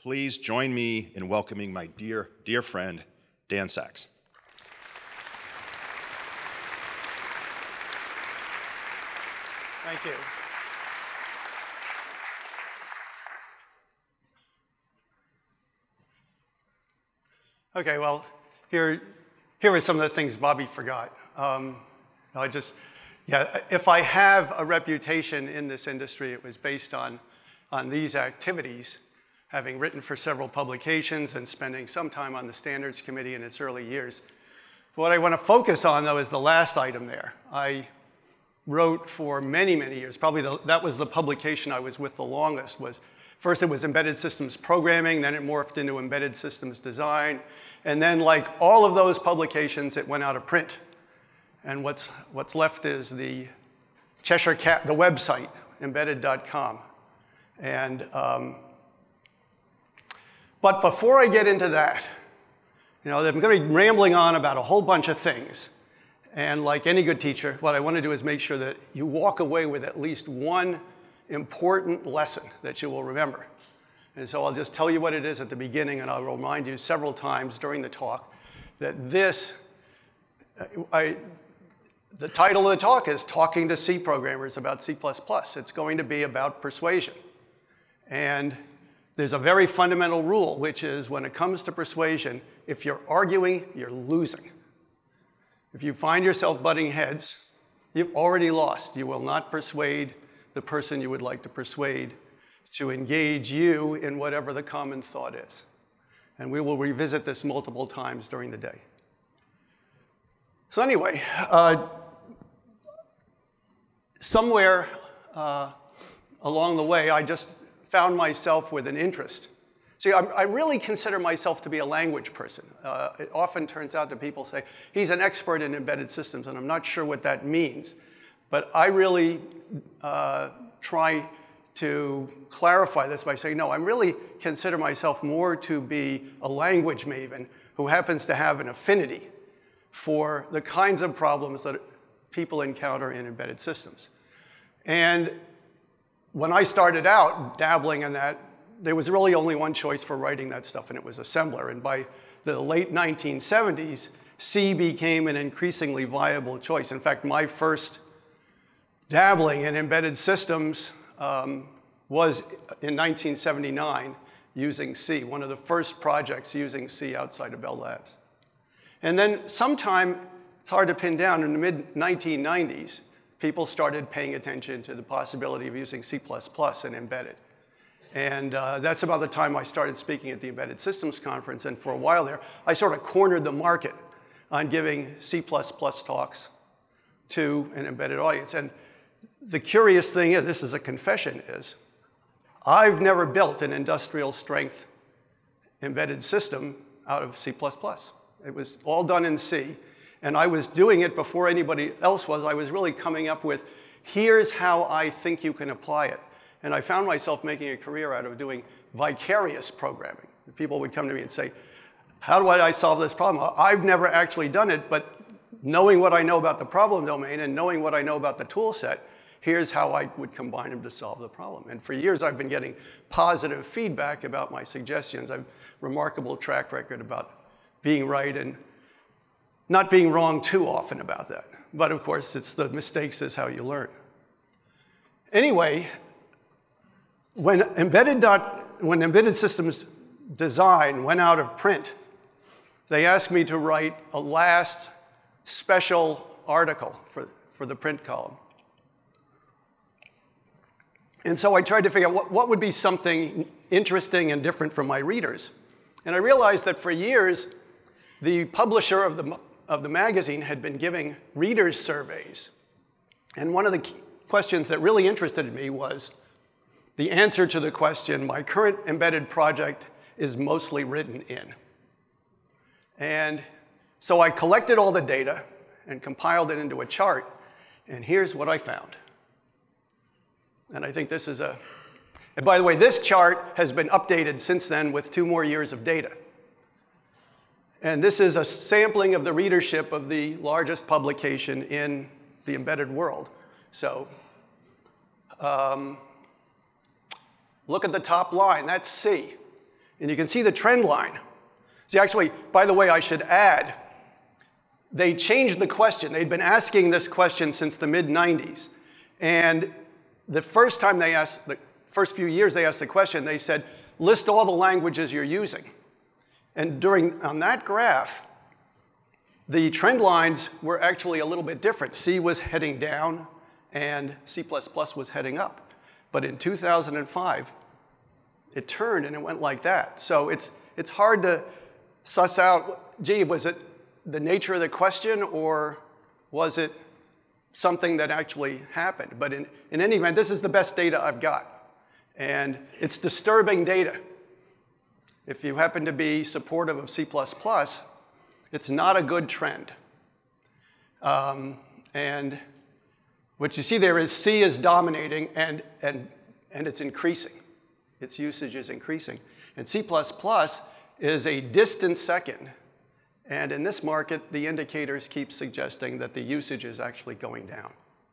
please join me in welcoming my dear, dear friend, Dan Sachs. Thank you. Okay, well, here are some of the things Bobby forgot. If I have a reputation in this industry, it was based on these activities, having written for several publications and spending some time on the standards committee in its early years. What I want to focus on, though, is the last item there. I wrote for many, many years. Probably that was the publication I was with the longest. First it was embedded systems programming, then it morphed into embedded systems design, and then like all of those publications, it went out of print. And what's left is the Cheshire Cat, the website, embedded.com. And but before I get into that, I'm going to be rambling on about a whole bunch of things. And like any good teacher, what I want to do is make sure that you walk away with at least one important lesson that you will remember. And so I'll just tell you what it is at the beginning, and I'll remind you several times during the talk that the title of the talk is Talking to C Programmers About C++. It's going to be about persuasion. And there's a very fundamental rule, which is when it comes to persuasion, if you're arguing, you're losing. If you find yourself butting heads, you've already lost. You will not persuade the person you would like to persuade to engage you in whatever the common thought is. And we will revisit this multiple times during the day. So anyway, somewhere along the way, I just found myself with an interest. See, I really consider myself to be a language person. It often turns out that people say, he's an expert in embedded systems, and I'm not sure what that means. But I really try to clarify this by saying, no, I really consider myself more to be a language maven who happens to have an affinity for the kinds of problems that people encounter in embedded systems. And when I started out dabbling in that, there was really only one choice for writing that stuff, and it was assembler. And by the late 1970s, C became an increasingly viable choice. In fact, my first dabbling in embedded systems was in 1979 using C, one of the first projects using C outside of Bell Labs. And then sometime, it's hard to pin down, in the mid-1990s, people started paying attention to the possibility of using C++ in embedded. And that's about the time I started speaking at the Embedded Systems Conference. And for a while there, I sort of cornered the market on giving C++ talks to an embedded audience. And the curious thing is, this is a confession, is I've never built an industrial strength embedded system out of C++. It was all done in C. And I was doing it before anybody else was. I was really coming up with, here's how I think you can apply it. And I found myself making a career out of doing vicarious programming. People would come to me and say, how do I solve this problem? I've never actually done it, but knowing what I know about the problem domain and knowing what I know about the tool set, here's how I would combine them to solve the problem. And for years, I've been getting positive feedback about my suggestions. I have a remarkable track record about being right and not being wrong too often about that. But of course, it's the mistakes is how you learn. Anyway, when embedded systems design went out of print, they asked me to write a last special article for the print column. And so I tried to figure out what would be something interesting and different from my readers. And I realized that for years, the publisher of the magazine had been giving readers surveys. And one of the questions that really interested me was the answer to the question, my current embedded project is mostly written in. And so I collected all the data and compiled it into a chart, and here's what I found. And I think this is and by the way, this chart has been updated since then with 2 more years of data. And this is a sampling of the readership of the largest publication in the embedded world. So look at the top line, that's C. And you can see the trend line. See, actually, by the way, I should add, they changed the question. They'd been asking this question since the mid-90s. And the first time they asked, the first few years they asked the question, they said, list all the languages you're using. And on that graph, the trend lines were actually a little bit different. C was heading down, and C++ was heading up. But in 2005, it turned, and it went like that. So it's hard to suss out, gee, was it the nature of the question, or was it something that actually happened? But in any event, this is the best data I've got. And it's disturbing data. If you happen to be supportive of C++, it's not a good trend. And what you see there is C is dominating, and it's increasing. Its usage is increasing. And C++ is a distant second. And in this market, the indicators keep suggesting that the usage is actually going down.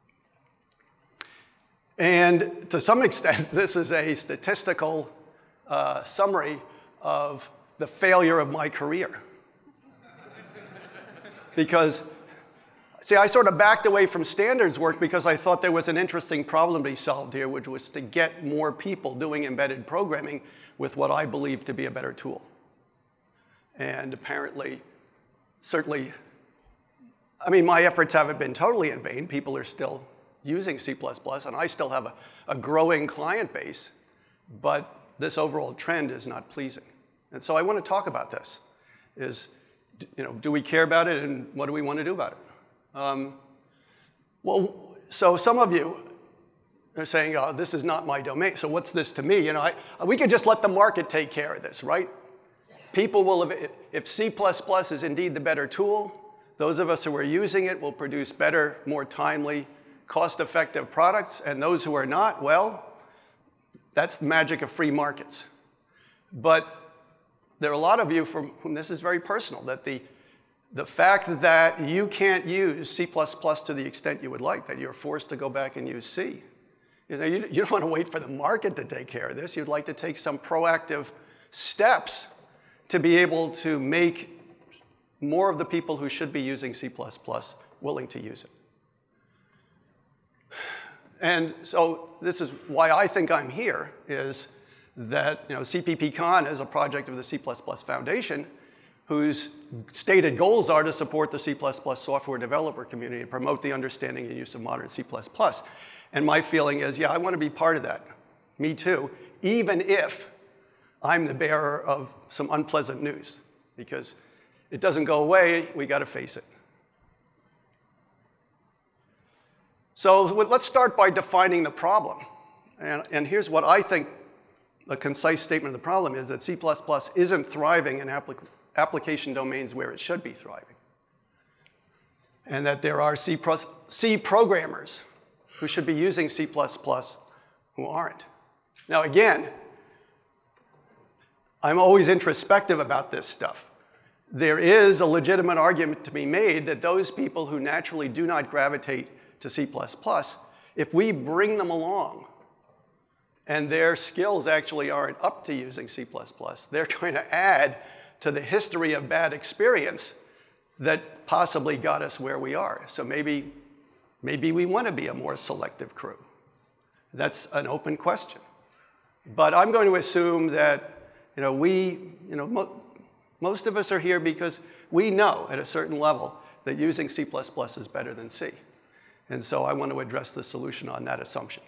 And to some extent, this is a statistical summary of the failure of my career. Because, see, I sort of backed away from standards work because I thought there was an interesting problem to be solved here, which was to get more people doing embedded programming with what I believe to be a better tool. And apparently, certainly, I mean, my efforts haven't been totally in vain. People are still using C++, and I still have a growing client base, but this overall trend is not pleasing. And so I want to talk about this. Do we care about it, and what do we want to do about it? Well, so some of you are saying, oh, this is not my domain, so what's this to me? We could just let the market take care of this, right? People will, if C++ is indeed the better tool, those of us who are using it will produce better, more timely, cost-effective products, and those who are not, well, that's the magic of free markets. But there are a lot of you for whom this is very personal, that the fact that you can't use C++ to the extent you would like, that you're forced to go back and use C. You don't want to wait for the market to take care of this. You'd like to take some proactive steps to be able to make more of the people who should be using C++ willing to use it. And so this is why I think I'm here, is that CppCon is a project of the C++ Foundation whose stated goals are to support the C++ software developer community and promote the understanding and use of modern C++. And my feeling is, yeah, I want to be part of that. Me too, even if I'm the bearer of some unpleasant news, because it doesn't go away, we got to face it. So let's start by defining the problem. And here's what I think a concise statement of the problem is, that C++ isn't thriving in application domains where it should be thriving. And that there are C programmers who should be using C++ who aren't. Now again, I'm always introspective about this stuff. There is a legitimate argument to be made that those people who naturally do not gravitate to C++, if we bring them along and their skills actually aren't up to using C++, they're going to add to the history of bad experience that possibly got us where we are. So maybe we want to be a more selective crew. That's an open question. But I'm going to assume that most of us are here because we know at a certain level that using C++ is better than C. And so I want to address the solution on that assumption.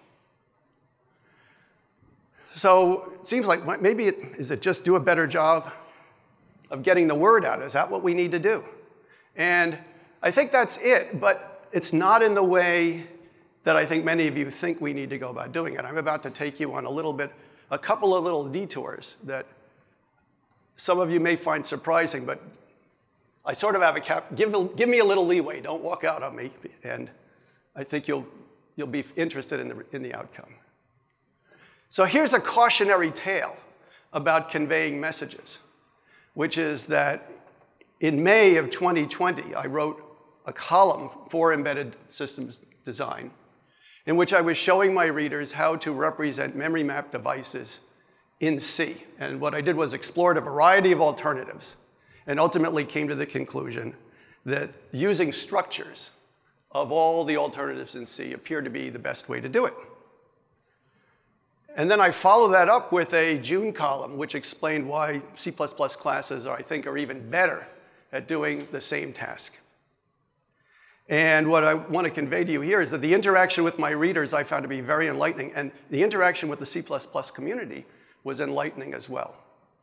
So it seems like maybe is it just do a better job of getting the word out? Is that what we need to do? And I think that's it, but it's not in the way that I think many of you think we need to go about doing it. I'm about to take you on a couple of little detours that some of you may find surprising, but I sort of have a cap. Give me a little leeway. Don't walk out on me, and I think you'll be interested in the outcome. So here's a cautionary tale about conveying messages, which is that in May of 2020, I wrote a column for embedded systems design in which I was showing my readers how to represent memory map devices in C. And what I did was explored a variety of alternatives and ultimately came to the conclusion that using structures of all the alternatives in C appeared to be the best way to do it. And then I followed that up with a June column, which explained why C++ classes, I think, are even better at doing the same task. And what I want to convey to you here is that the interaction with my readers I found to be very enlightening, and the interaction with the C++ community was enlightening as well.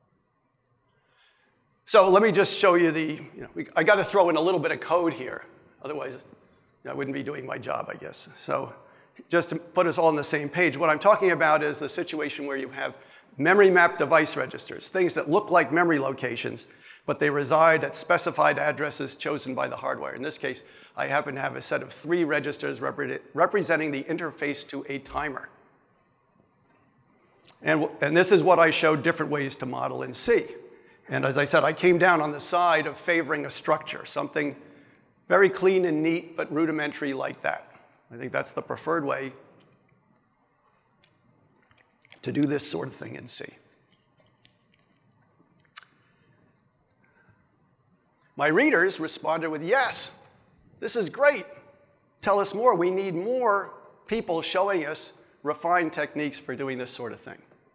So let me just show you I got to throw in a little bit of code here. Otherwise, I wouldn't be doing my job, I guess. So just to put us all on the same page, what I'm talking about is the situation where you have memory mapped device registers, things that look like memory locations, but they reside at specified addresses chosen by the hardware. In this case, I happen to have a set of 3 registers representing the interface to a timer. And this is what I showed different ways to model in C. And as I said, I came down on the side of favoring a structure, something very clean and neat, but rudimentary like that. I think that's the preferred way to do this sort of thing in C. My readers responded with, yes, this is great. Tell us more. We need more people showing us refined techniques for doing this sort of thing.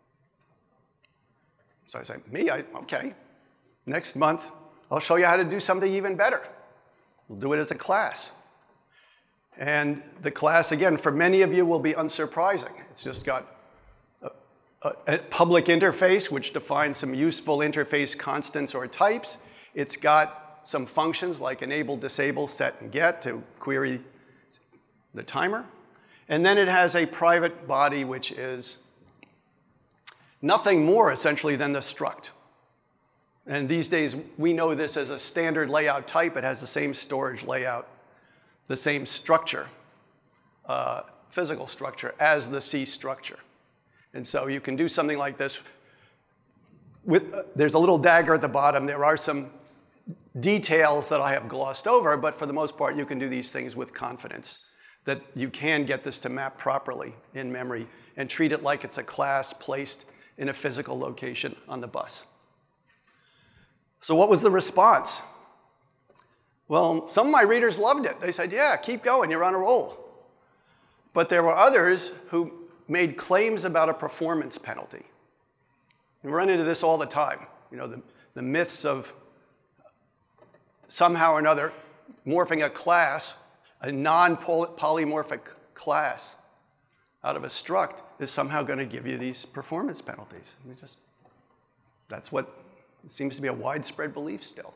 So I said, okay. Next month, I'll show you how to do something even better. We'll do it as a class. And the class, again, for many of you will be unsurprising. It's just got a public interface, which defines some useful interface constants or types. It's got some functions like enable, disable, set, and get to query the timer. And then it has a private body, which is nothing more, essentially, than the struct. And these days, we know this as a standard layout type. It has the same storage layout, the same structure, physical structure, as the C structure. And so you can do something like this. There's a little dagger at the bottom. There are some details that I have glossed over, but for the most part, you can do these things with confidence, that you can get this to map properly in memory and treat it like it's a class placed in a physical location on the bus. So what was the response? Well, some of my readers loved it. They said, yeah, keep going, you're on a roll. But there were others who made claims about a performance penalty. We run into this all the time. The myths of somehow or another morphing a class, a non-polymorphic class, out of a struct is somehow going to give you these performance penalties. That's what seems to be a widespread belief still.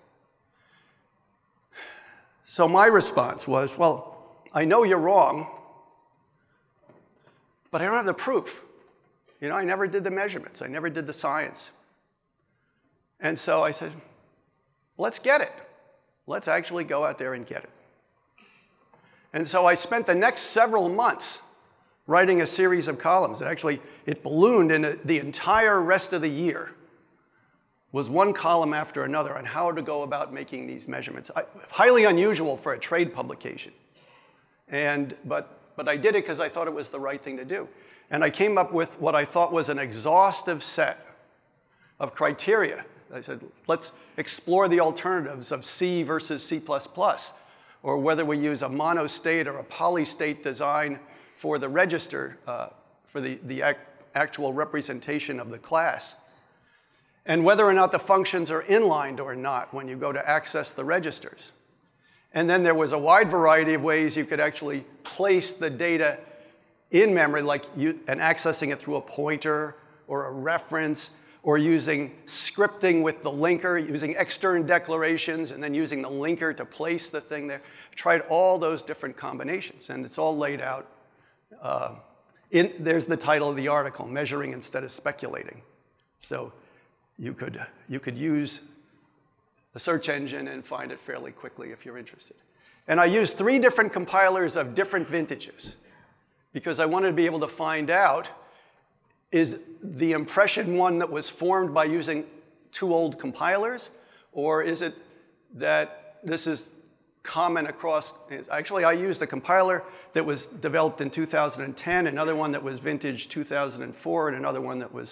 So my response was, well, I know you're wrong, but I don't have the proof. I never did the measurements. I never did the science. And so I said, let's get it. Let's actually go out there and get it. And so I spent the next several months writing a series of columns. It ballooned, and the entire rest of the year was one column after another on how to go about making these measurements. Highly unusual for a trade publication. But I did it because I thought it was the right thing to do. And I came up with what I thought was an exhaustive set of criteria. I said, let's explore the alternatives of C versus C++, or whether we use a monostate or a polystate design for the register, for the actual representation of the class, and whether or not the functions are inlined or not when you go to access the registers. And then there was a wide variety of ways you could actually place the data in memory, and accessing it through a pointer or a reference, or using scripting with the linker, using extern declarations, and then using the linker to place the thing there. I tried all those different combinations, and it's all laid out. There's the title of the article, Measuring Instead of Speculating. So you could use the search engine and find it fairly quickly if you're interested. And I used 3 different compilers of different vintages because I wanted to be able to find out, is the impression one that was formed by using 2 old compilers, or is it that this is common across? Actually, I used a compiler that was developed in 2010, another one that was vintage 2004, and another one that was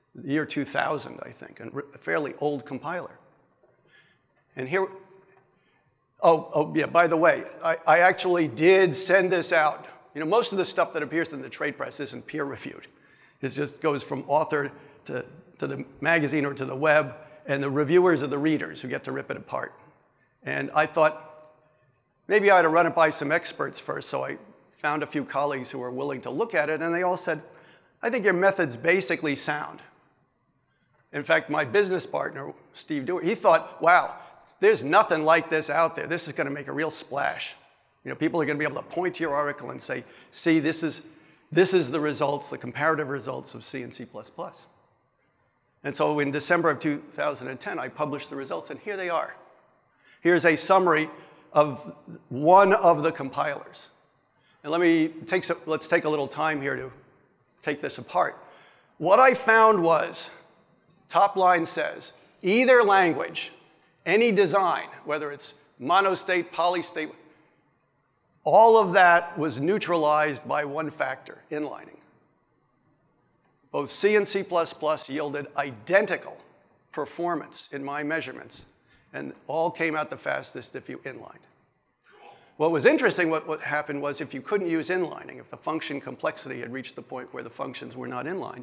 the year 2000, I think, and a fairly old compiler. And here, oh yeah, by the way, I actually did send this out. You know, most of the stuff that appears in the trade press isn't peer reviewed. It just goes from author to the magazine or to the web, and the reviewers are the readers who get to rip it apart. And I thought, maybe I ought to run it by some experts first, so I found a few colleagues who were willing to look at it, and they all said, I think your method's basically sound. In fact, my business partner, Steve Dewar, he thought, wow, there's nothing like this out there. This is going to make a real splash. You know, people are going to be able to point to your article and say, see, this is the results, the comparative results of C and C++. And so in December of 2010, I published the results, and here they are. Here's a summary of one of the compilers. And let's take a little time here to take this apart. What I found was, top line says, either language, any design, whether it's monostate, polystate, all of that was neutralized by one factor, inlining. Both C and C++ yielded identical performance in my measurements, and all came out the fastest if you inlined. What was interesting, what happened was if you couldn't use inlining, if the function complexity had reached the point where the functions were not inlined,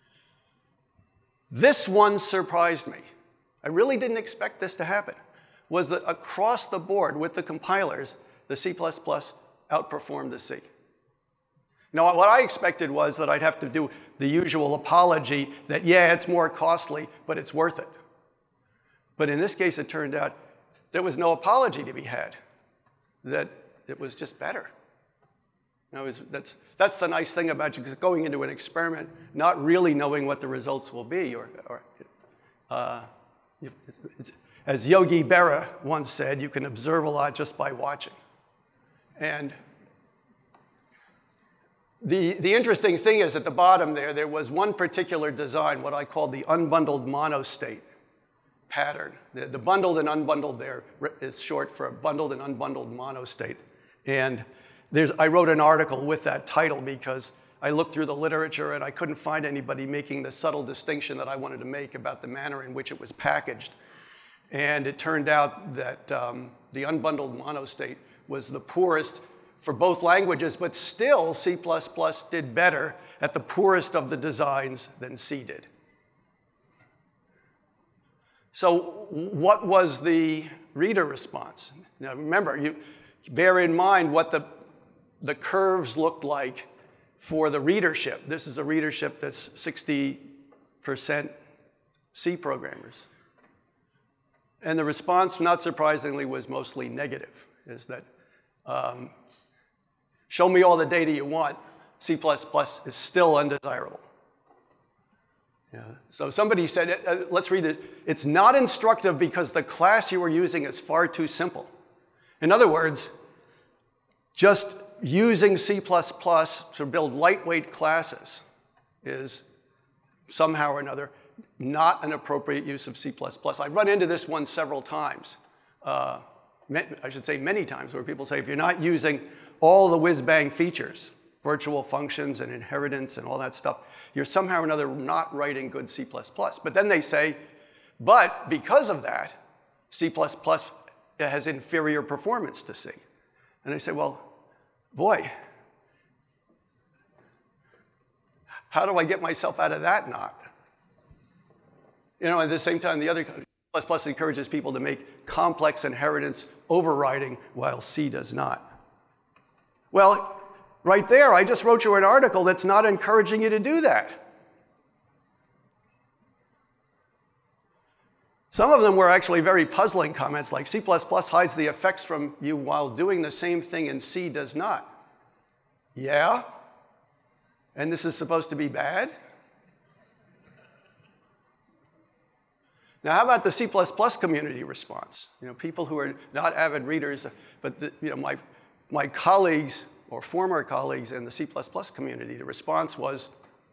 this one surprised me. I really didn't expect this to happen, was that across the board with the compilers, the C++ outperformed the C. Now, what I expected was that I'd have to do the usual apology that, yeah, it's more costly, but it's worth it. But in this case, it turned out there was no apology to be had, that it was just better. Now, that's the nice thing about you going into an experiment, not really knowing what the results will be. As Yogi Berra once said, you can observe a lot just by watching. And the interesting thing is at the bottom there was one particular design, what I call the unbundled monostate pattern. The bundled and unbundled there is short for bundled and unbundled monostate. And I wrote an article with that title because I looked through the literature and I couldn't find anybody making the subtle distinction that I wanted to make about the manner in which it was packaged. And it turned out that the unbundled monostate was the poorest for both languages, but still C++ did better at the poorest of the designs than C did. So what was the reader response? Now remember, you bear in mind what the curves looked like for the readership. This is a readership that's 60% C programmers. And the response, not surprisingly, was mostly negative, is that show me all the data you want, C++ is still undesirable. Yeah. So somebody said, let's read this. It's not instructive because the class you are using is far too simple. In other words, just using C++ to build lightweight classes is somehow or another not an appropriate use of C++. I've run into this one several times. I should say many times, where people say, if you're not using all the whiz-bang features, virtual functions and inheritance and all that stuff, you're somehow or another not writing good C++. But then they say, but because of that, C++ has inferior performance to C. And I say, well, boy, how do I get myself out of that knot? You know, at the same time, the other C++ encourages people to make complex inheritance overriding, while C does not. Well, right there, I just wrote you an article that's not encouraging you to do that. Some of them were actually very puzzling comments, like C++ hides the effects from you while doing the same thing in C does not. Yeah? And this is supposed to be bad? Now, how about the C++ community response? You know, people who are not avid readers, but my colleagues or former colleagues in the C++ community, the response was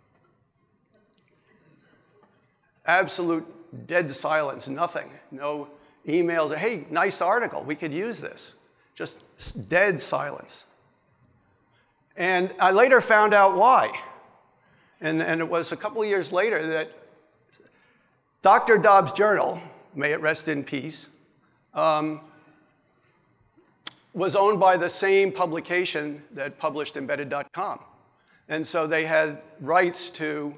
absolute dead silence, nothing. No emails, hey, nice article, we could use this. Just dead silence. And I later found out why. And it was a couple of years later that Dr. Dobbs' journal, may it rest in peace, was owned by the same publication that published embedded.com. And so they had rights to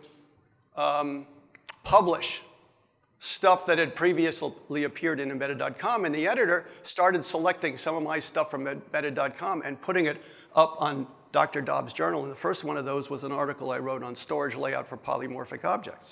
publish stuff that had previously appeared in embedded.com, and the editor started selecting some of my stuff from embedded.com and putting it up on Dr. Dobbs' journal, and the first one of those was an article I wrote on storage layout for polymorphic objects.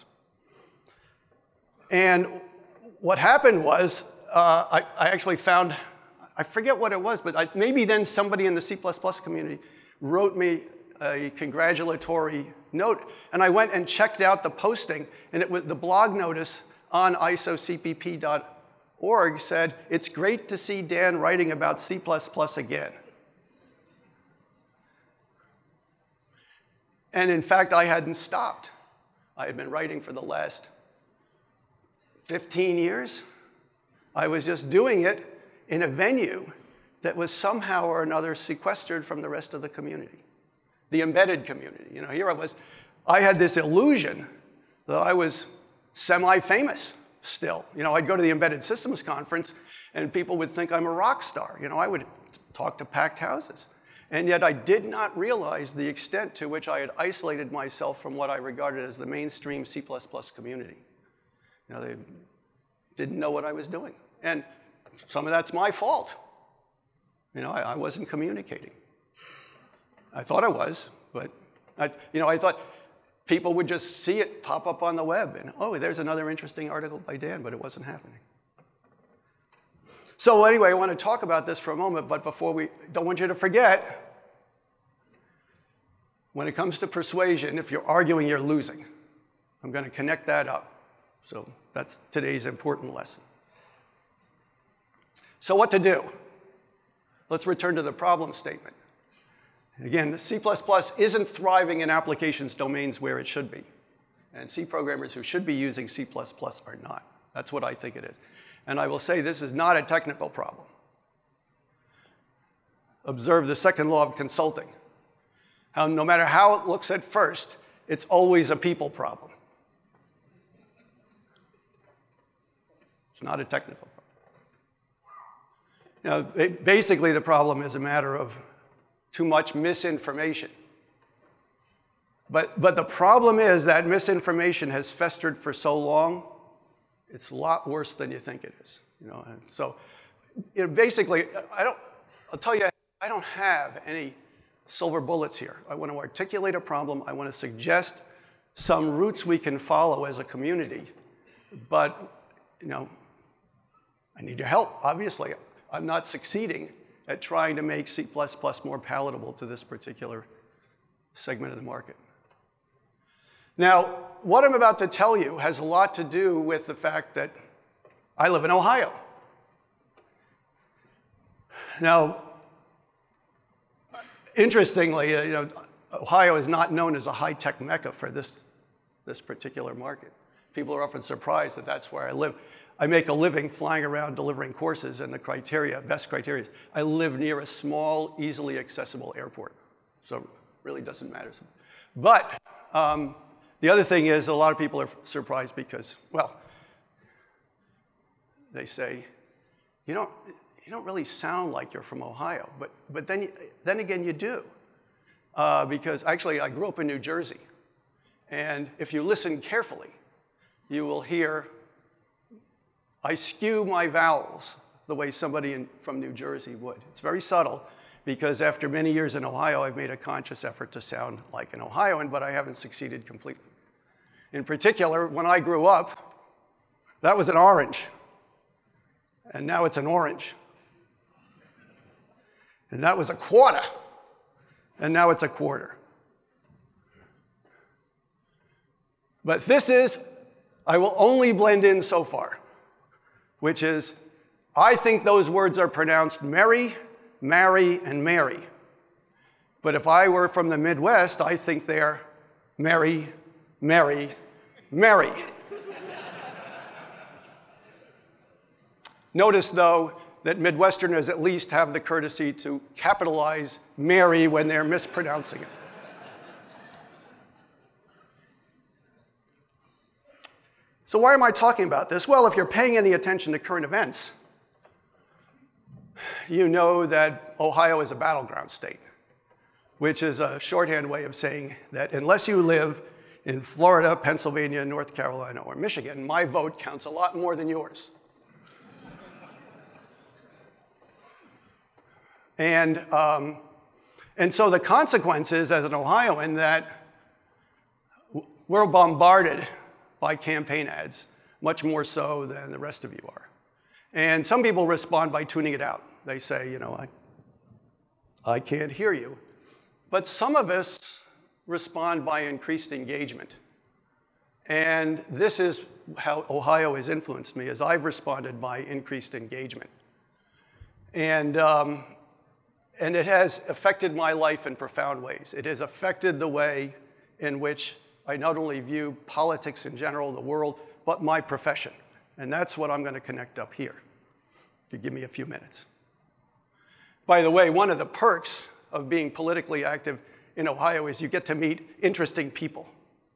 And what happened was, I actually found, I forget what it was, but maybe then somebody in the C++ community wrote me a congratulatory note, and I went and checked out the posting, and it was the blog notice on isocpp.org said, "It's great to see Dan writing about C++ again." And in fact, I hadn't stopped. I had been writing for the last 15 years. I was just doing it in a venue that was somehow or another sequestered from the rest of the community, the embedded community. You know, here I was. I had this illusion that I was semi-famous still. You know, I'd go to the Embedded Systems Conference, and people would think I'm a rock star. You know, I would talk to packed houses. And yet I did not realize the extent to which I had isolated myself from what I regarded as the mainstream C++ community. You know, they didn't know what I was doing. And some of that's my fault. You know, I wasn't communicating. I thought I was, but I thought people would just see it pop up on the web and, oh, there's another interesting article by Dan, but it wasn't happening. So anyway, I want to talk about this for a moment, but before don't want you to forget, when it comes to persuasion, if you're arguing, you're losing. I'm going to connect that up. So that's today's important lesson. So what to do? Let's return to the problem statement. Again, C++ isn't thriving in applications domains where it should be. And C programmers who should be using C++ are not. That's what I think it is. And I will say this is not a technical problem. Observe the second law of consulting. How no matter how it looks at first, it's always a people problem. It's not a technical problem. You know, basically the problem is a matter of too much misinformation. But the problem is that misinformation has festered for so long, it's a lot worse than you think it is. You know, and so basically, I'll tell you, I don't have any silver bullets here. I want to articulate a problem. I want to suggest some routes we can follow as a community. But, you know, I need your help, obviously. I'm not succeeding at trying to make C++ more palatable to this particular segment of the market. Now, what I'm about to tell you has a lot to do with the fact that I live in Ohio. Now, interestingly, you know, Ohio is not known as a high-tech mecca for this particular market. People are often surprised that that's where I live. I make a living flying around delivering courses, and the best criteria is I live near a small, easily accessible airport. So it really doesn't matter. But the other thing is a lot of people are surprised because, well, they say, you don't really sound like you're from Ohio. But then again, you do. Because actually, I grew up in New Jersey. And if you listen carefully, you will hear I skew my vowels the way somebody from New Jersey would. It's very subtle, because after many years in Ohio, I've made a conscious effort to sound like an Ohioan, but I haven't succeeded completely. In particular, when I grew up, that was an orange, and now it's an orange. And that was a quarter, and now it's a quarter. But this is, I will only blend in so far, which is, I think those words are pronounced merry, marry, and Mary. But if I were from the Midwest, I think they're Mary, Mary, Mary. Notice, though, that Midwesterners at least have the courtesy to capitalize Mary when they're mispronouncing it. So why am I talking about this? Well, if you're paying any attention to current events, you know that Ohio is a battleground state, which is a shorthand way of saying that unless you live in Florida, Pennsylvania, North Carolina, or Michigan, my vote counts a lot more than yours. And so the consequence is, as an Ohioan, that we're bombarded by campaign ads, much more so than the rest of you are. And some people respond by tuning it out. They say, you know, I can't hear you. But some of us respond by increased engagement. And this is how Ohio has influenced me, is I've responded by increased engagement. And it has affected my life in profound ways. It has affected the way in which I not only view politics in general, the world, but my profession. And that's what I'm going to connect up here, if you give me a few minutes. By the way, one of the perks of being politically active in Ohio is you get to meet interesting people.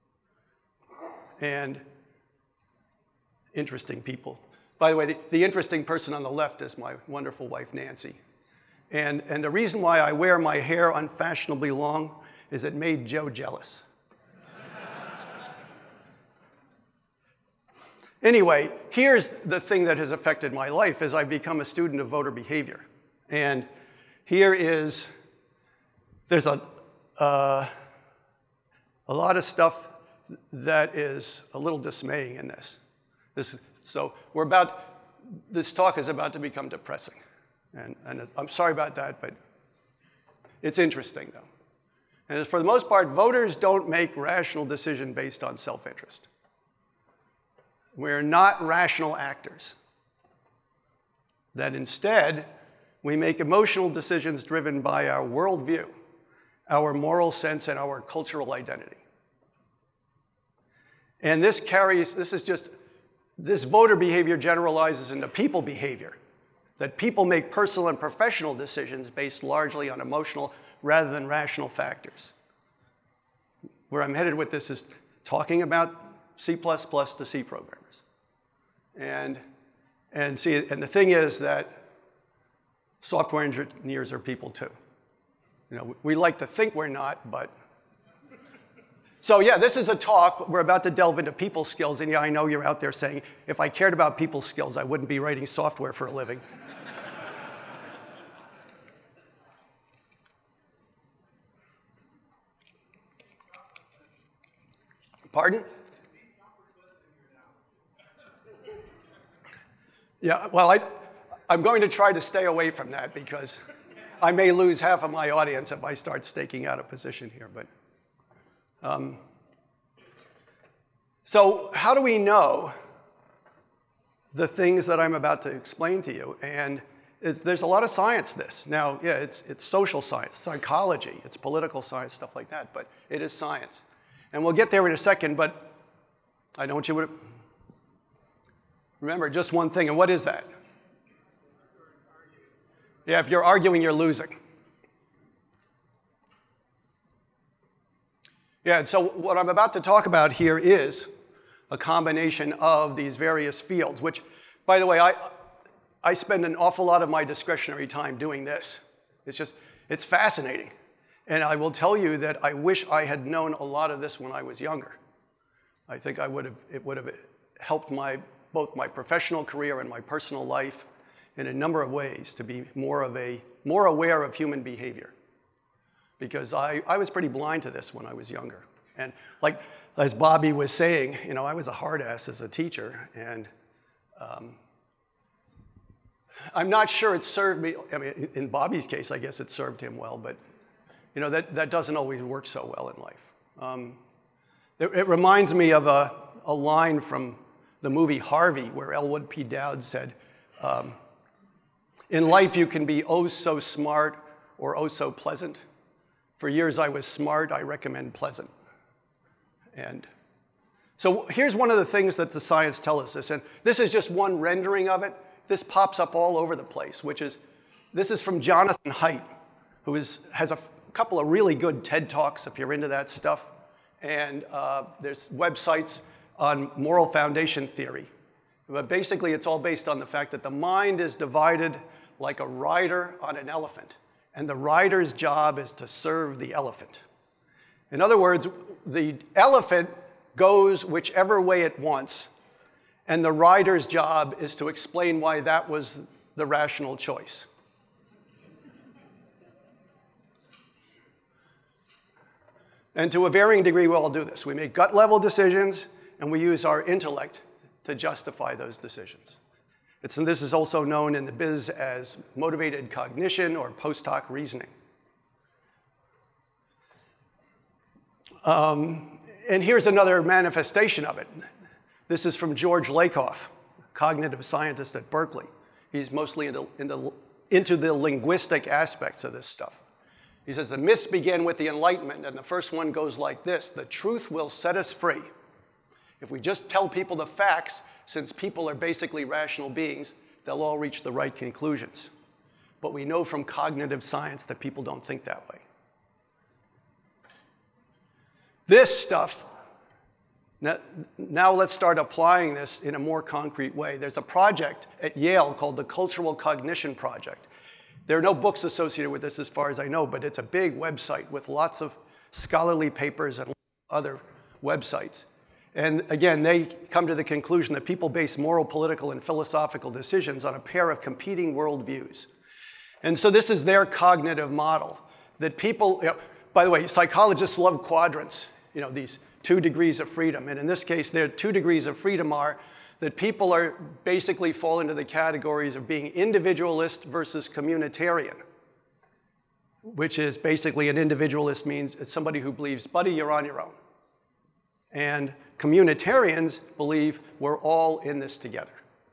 And interesting people. By the way, the interesting person on the left is my wonderful wife, Nancy. And the reason why I wear my hair unfashionably long is it made Joe jealous. Anyway, here's the thing that has affected my life is I've become a student of voter behavior. And here is, there's a lot of stuff that is a little dismaying in this. So this talk is about to become depressing. And I'm sorry about that, but it's interesting, though. And for the most part, voters don't make rational decisions based on self-interest. We're not rational actors. That instead, we make emotional decisions driven by our worldview, our moral sense, and our cultural identity. And this voter behavior generalizes into people behavior, that people make personal and professional decisions based largely on emotional rather than rational factors. Where I'm headed with this is talking about C++ to C programmers. And the thing is that software engineers are people too. You know, we like to think we're not, but. So yeah, this is a talk. We're about to delve into people skills. And yeah, I know you're out there saying, if I cared about people skills, I wouldn't be writing software for a living. Pardon? Yeah, well, I'm going to try to stay away from that because I may lose half of my audience if I start staking out a position here. But so how do we know the things that I'm about to explain to you? And there's a lot of science this. Now, yeah, it's social science, psychology, it's political science, stuff like that, but it is science. And we'll get there in a second, but I don't want you to remember just one thing, and what is that? Yeah, if you're arguing, you're losing. Yeah, and so what I'm about to talk about here is a combination of these various fields, which, by the way, I spend an awful lot of my discretionary time doing this. It's fascinating. And I will tell you that I wish I had known a lot of this when I was younger. I think it would have helped both my professional career and my personal life in a number of ways to be more aware of human behavior. Because I was pretty blind to this when I was younger. And like, as Bobby was saying, you know, I was a hard ass as a teacher, and I'm not sure it served me. I mean, in Bobby's case, I guess it served him well, but you know, that doesn't always work so well in life. It reminds me of a line from the movie Harvey, where Elwood P. Dowd said, in life you can be oh so smart or oh so pleasant. For years I was smart, I recommend pleasant. And so here's one of the things that the science tells us this, and this is just one rendering of it. This pops up all over the place, this is from Jonathan Haidt, who has a couple of really good TED Talks if you're into that stuff. And there's websites. on moral foundation theory. But basically, it's all based on the fact that the mind is divided like a rider on an elephant, and the rider's job is to serve the elephant. In other words, the elephant goes whichever way it wants, and the rider's job is to explain why that was the rational choice. And to a varying degree, we all do this. We make gut-level decisions, and we use our intellect to justify those decisions. This is also known in the biz as motivated cognition or post hoc reasoning. And here's another manifestation of it. This is from George Lakoff, cognitive scientist at Berkeley. He's mostly into the linguistic aspects of this stuff. He says, the myths begin with the Enlightenment, and the first one goes like this: the truth will set us free. If we just tell people the facts, since people are basically rational beings, they'll all reach the right conclusions. But we know from cognitive science that people don't think that way. This stuff, now let's start applying this in a more concrete way. There's a project at Yale called the Cultural Cognition Project. There are no books associated with this as far as I know, but it's a big website with lots of scholarly papers and other websites. And again, they come to the conclusion that people base moral, political, and philosophical decisions on a pair of competing worldviews. And so this is their cognitive model, that people, by the way, psychologists love quadrants, these 2 degrees of freedom. And in this case, their 2 degrees of freedom are that people are basically fall into the categories of being individualist versus communitarian, which is basically an individualist means it's somebody who believes, buddy, you're on your own. And communitarians believe we're all in this together.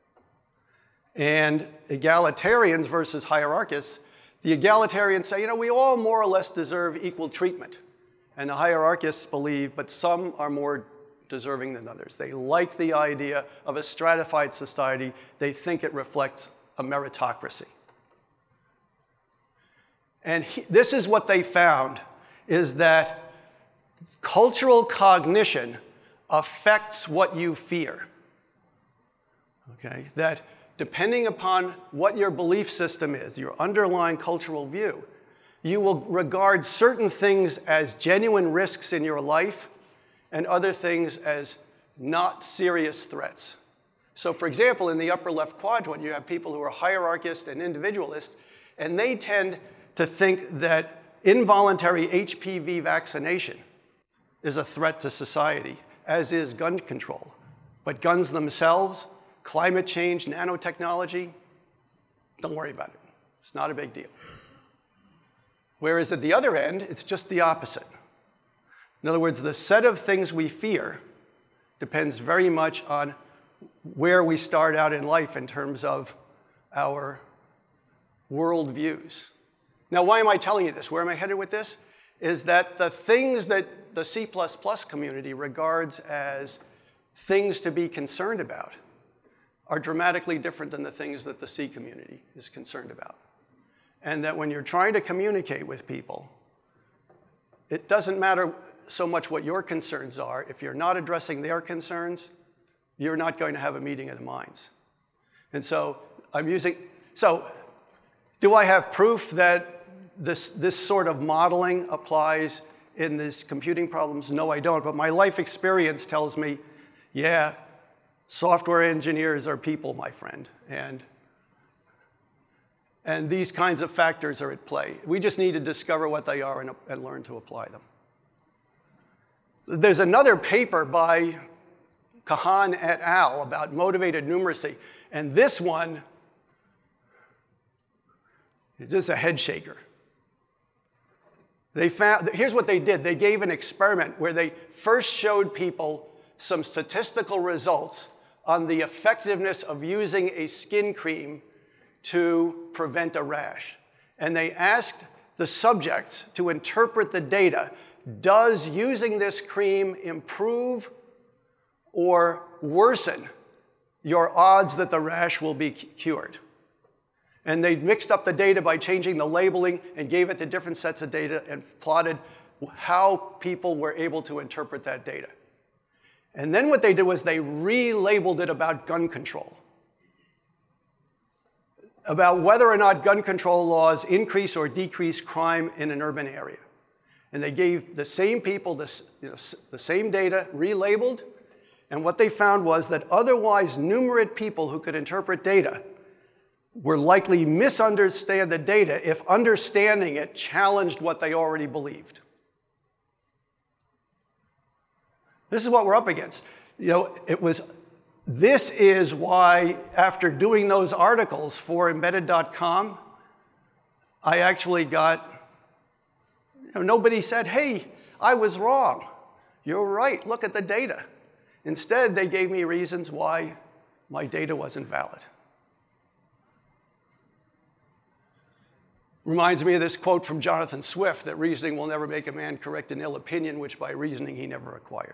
And egalitarians versus hierarchists, the egalitarians say, we all more or less deserve equal treatment. And the hierarchists believe, but some are more deserving than others. They like the idea of a stratified society. They think it reflects a meritocracy. And this is what they found, is that cultural cognition affects what you fear. Okay? That depending upon what your belief system is, your underlying cultural view, you will regard certain things as genuine risks in your life and other things as not serious threats. So for example, in the upper left quadrant, you have people who are hierarchist and individualist, and they tend to think that involuntary HPV vaccination is a threat to society, as is gun control. But guns themselves, climate change, nanotechnology, don't worry about it. It's not a big deal. Whereas at the other end, it's just the opposite. In other words, the set of things we fear depends very much on where we start out in life in terms of our worldviews. Now, why am I telling you this? Where am I headed with this? Is that the things that the C++ community regards as things to be concerned about are dramatically different than the things that the C community is concerned about. And that when you're trying to communicate with people, it doesn't matter so much what your concerns are. If you're not addressing their concerns, you're not going to have a meeting of the minds. And so do I have proof that this sort of modeling applies in these computing problems? No, I don't. But my life experience tells me, yeah, software engineers are people, my friend. And these kinds of factors are at play. We just need to discover what they are and learn to apply them. There's another paper by Kahan et al. About motivated numeracy. And this one is just a head shaker. Here's what they did. They gave an experiment where they first showed people some statistical results on the effectiveness of using a skin cream to prevent a rash. And they asked the subjects to interpret the data. Does using this cream improve or worsen your odds that the rash will be cured? And they mixed up the data by changing the labeling and gave it to different sets of data and plotted how people were able to interpret that data. And then what they did was they relabeled it about gun control, about whether or not gun control laws increase or decrease crime in an urban area. And they gave the same people the same data, relabeled, and what they found was that otherwise numerate people who could interpret data were likely misunderstand the data if understanding it challenged what they already believed. This is what we're up against. This is why, after doing those articles for embedded.com, I actually got, nobody said, hey, I was wrong. You're right, look at the data. Instead, they gave me reasons why my data wasn't valid. Reminds me of this quote from Jonathan Swift, that reasoning will never make a man correct an ill opinion, which by reasoning he never acquired.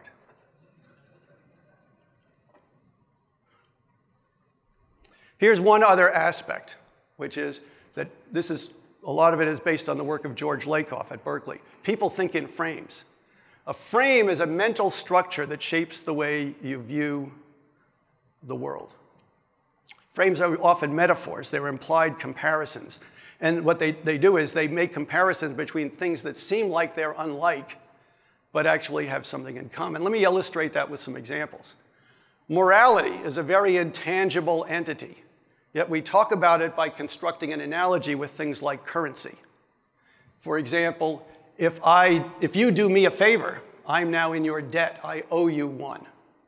Here's one other aspect, which is that a lot of it is based on the work of George Lakoff at Berkeley. People think in frames. A frame is a mental structure that shapes the way you view the world. Frames are often metaphors. They're implied comparisons. And what they do is they make comparisons between things that seem like they're unlike, but actually have something in common. Let me illustrate that with some examples. Morality is a very intangible entity, yet we talk about it by constructing an analogy with things like currency. For example, if you do me a favor, I'm now in your debt. I owe you one.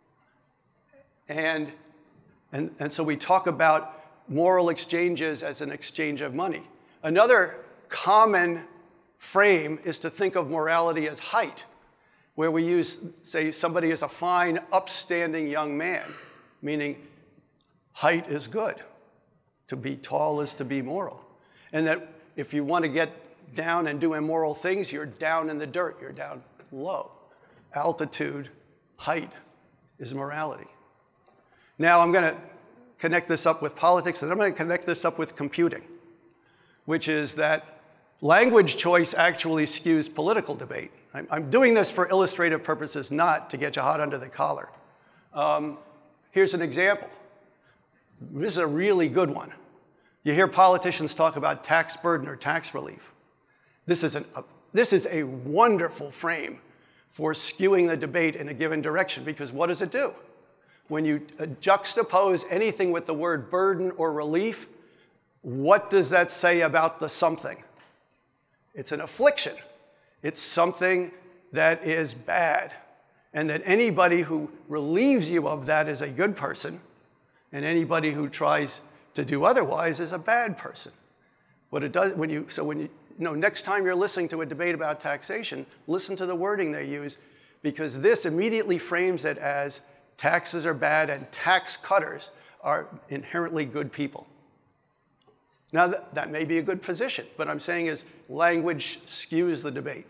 And so we talk about moral exchanges as an exchange of money. Another common frame is to think of morality as height, where we use, say, somebody is a fine, upstanding young man, meaning height is good. To be tall is to be moral. And that if you want to get down and do immoral things, you're down in the dirt, you're down low. Altitude, height is morality. Now I'm going to connect this up with politics, and I'm going to connect this up with computing, which is that language choice actually skews political debate. I'm doing this for illustrative purposes, not to get you hot under the collar. Here's an example. This is a really good one. You hear politicians talk about tax burden or tax relief. This is a wonderful frame for skewing the debate in a given direction, because what does it do? When you juxtapose anything with the word burden or relief, what does that say about the something? It's an affliction. It's something that is bad, and that anybody who relieves you of that is a good person, and anybody who tries to do otherwise is a bad person. What it does, next time you're listening to a debate about taxation, listen to the wording they use, because this immediately frames it as taxes are bad and tax cutters are inherently good people. Now, that may be a good position, but I'm saying is language skews the debate.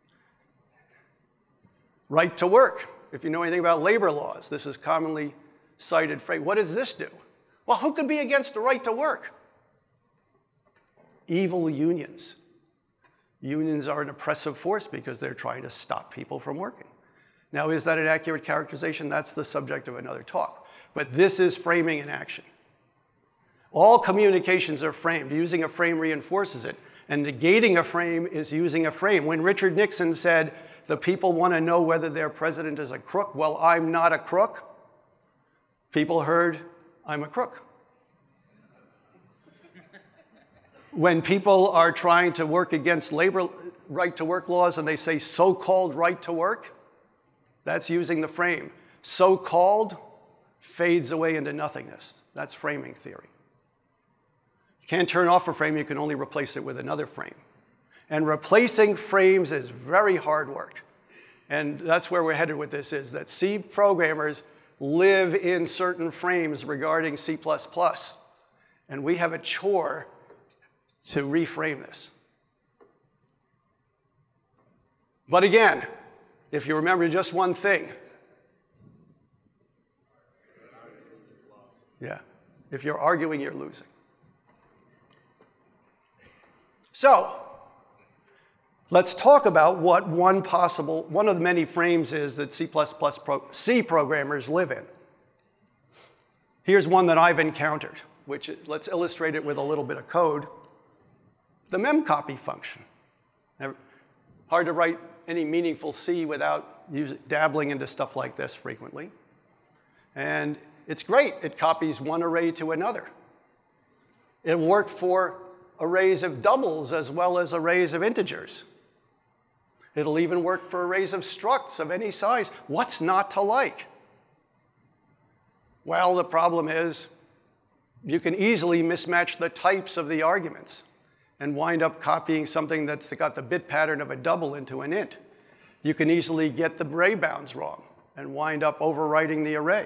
Right to work. If you know anything about labor laws, this is commonly cited phrase. What does this do? Well, who could be against the right to work? Evil unions. Unions are an oppressive force because they're trying to stop people from working. Now, is that an accurate characterization? That's the subject of another talk. But this is framing in action. All communications are framed. Using a frame reinforces it. And negating a frame is using a frame. When Richard Nixon said, the people want to know whether their president is a crook, well, I'm not a crook, people heard, I'm a crook. When people are trying to work against labor right to work laws and they say so-called right to work, that's using the frame. So-called fades away into nothingness. That's framing theory. You can't turn off a frame, you can only replace it with another frame. And replacing frames is very hard work. And that's where we're headed with this, is that C programmers live in certain frames regarding C++. And we have a chore to reframe this. But again, if you remember just one thing, if you're arguing, you're losing. So, Let's talk about what one of the many frames is that C programmers live in. Here's one that I've encountered, let's illustrate it with a little bit of code. The memcopy function. Hard to write any meaningful C without dabbling into stuff like this frequently. And it's great. It copies one array to another. It'll work for arrays of doubles as well as arrays of integers. It'll even work for arrays of structs of any size. What's not to like? Well, the problem is you can easily mismatch the types of the arguments and wind up copying something that's got the bit pattern of a double into an int. You can easily get the array bounds wrong and wind up overwriting the array.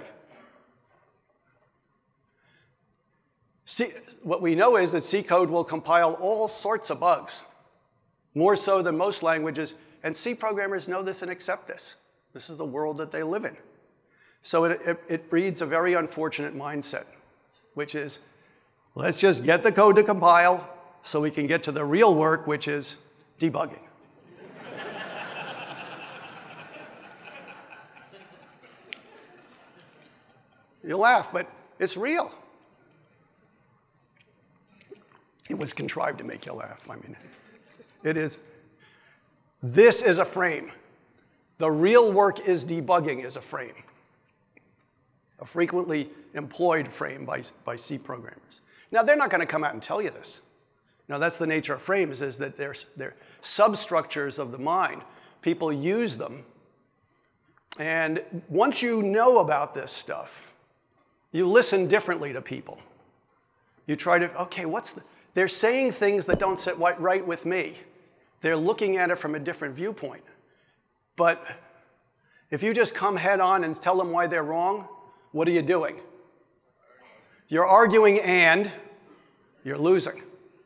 What we know is that C code will compile all sorts of bugs, more so than most languages, and C programmers know this and accept this. This is the world that they live in. So it breeds a very unfortunate mindset, which is, let's just get the code to compile so we can get to the real work, which is debugging. You laugh, but it's real. It was contrived to make you laugh. I mean, it is. This is a frame. The real work is debugging is a frame. A frequently employed frame by C programmers. Now, they're not going to come out and tell you this. Now, that's the nature of frames, is that they're substructures of the mind. People use them. And once you know about this stuff, you listen differently to people. You try to, okay, they're saying things that don't sit right with me. They're looking at it from a different viewpoint. But if you just come head on and tell them why they're wrong, what are you doing? You're arguing and you're losing.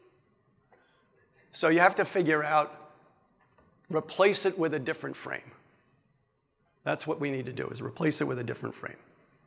So you have to figure out, replace it with a different frame. That's what we need to do, is replace it with a different frame.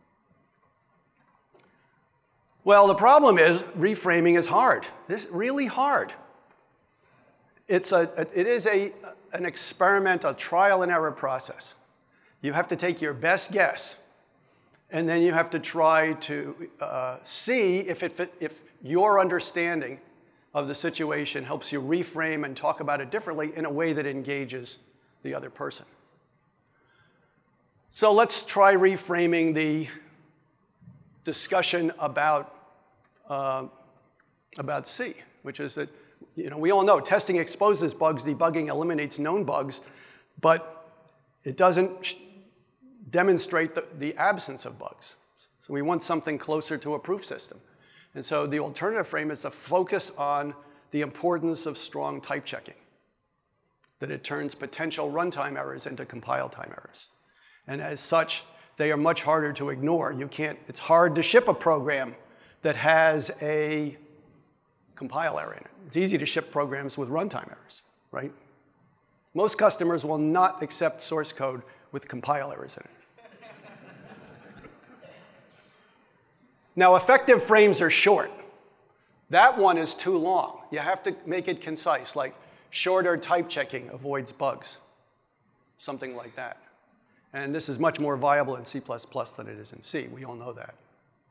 Well, the problem is reframing is hard. It's really hard. It is an experiment, a trial and error process. You have to take your best guess, and then you have to try to see if your understanding of the situation helps you reframe and talk about it differently in a way that engages the other person. So let's try reframing the discussion about C, which is that we all know testing exposes bugs, debugging eliminates known bugs, but it doesn't demonstrate the absence of bugs. So we want something closer to a proof system. And so the alternative frame is to focus on the importance of strong type checking, that it turns potential runtime errors into compile time errors. And as such, they are much harder to ignore. It's hard to ship a program that has a compile error in it. It's easy to ship programs with runtime errors, right? Most customers will not accept source code with compile errors in it. Now, effective frames are short. That one is too long. You have to make it concise, like shorter type checking avoids bugs, something like that. And this is much more viable in C++ than it is in C. We all know that.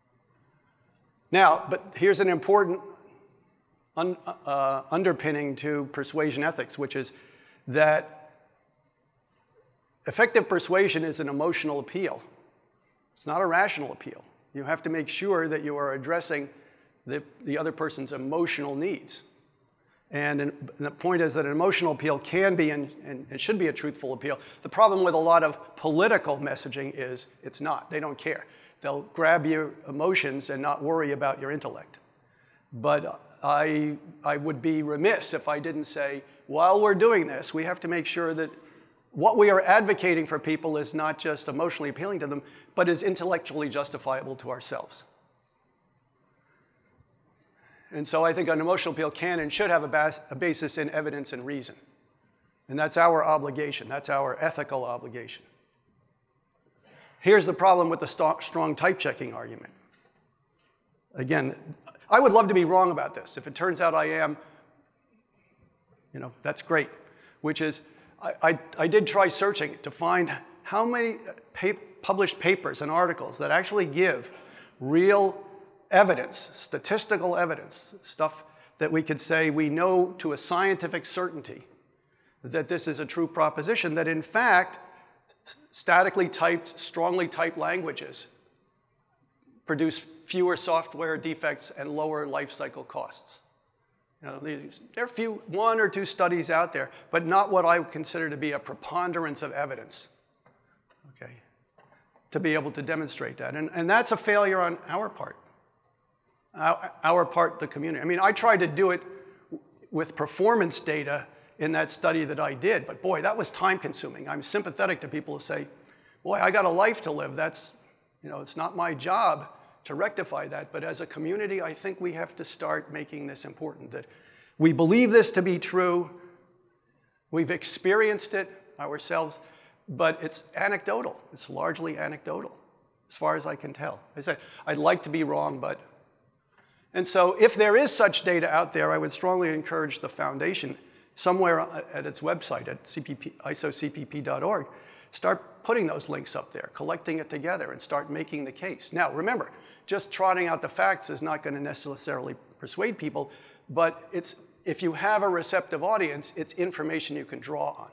Now, but here's an important underpinning to persuasion ethics, which is that effective persuasion is an emotional appeal. It's not a rational appeal. You have to make sure that you are addressing the other person's emotional needs. And the point is that an emotional appeal can be and should be a truthful appeal. The problem with a lot of political messaging is it's not. They don't care. They'll grab your emotions and not worry about your intellect. But I would be remiss if I didn't say, while we're doing this, we have to make sure that what we are advocating for people is not just emotionally appealing to them, but is intellectually justifiable to ourselves. And so I think an emotional appeal can and should have a basis in evidence and reason. And that's our obligation. That's our ethical obligation. Here's the problem with the strong type checking argument. Again, I would love to be wrong about this. If it turns out I am, that's great. which is I did try searching to find how many published papers and articles that actually give real evidence, statistical evidence, stuff that we could say we know to a scientific certainty that this is a true proposition, that in fact, statically typed, strongly typed languages produce fewer software defects and lower life cycle costs. You know, there are one or two studies out there, but not what I would consider to be a preponderance of evidence, okay, to be able to demonstrate that. And that's a failure on our part. Our part, the community. I mean, I tried to do it with performance data in that study that I did, but boy, that was time consuming. I'm sympathetic to people who say, boy, I got a life to live. That's, you know, it's not my job to rectify that, but as a community, I think we have to start making this important, that we believe this to be true, we've experienced it ourselves, but it's anecdotal. It's largely anecdotal, as far as I can tell. I said, I'd like to be wrong, but... And so if there is such data out there, I would strongly encourage the foundation, somewhere at its website, at isocpp.org, start putting those links up there, collecting it together, and start making the case. Now, remember, just trotting out the facts is not going to necessarily persuade people, but if you have a receptive audience, it's information you can draw on.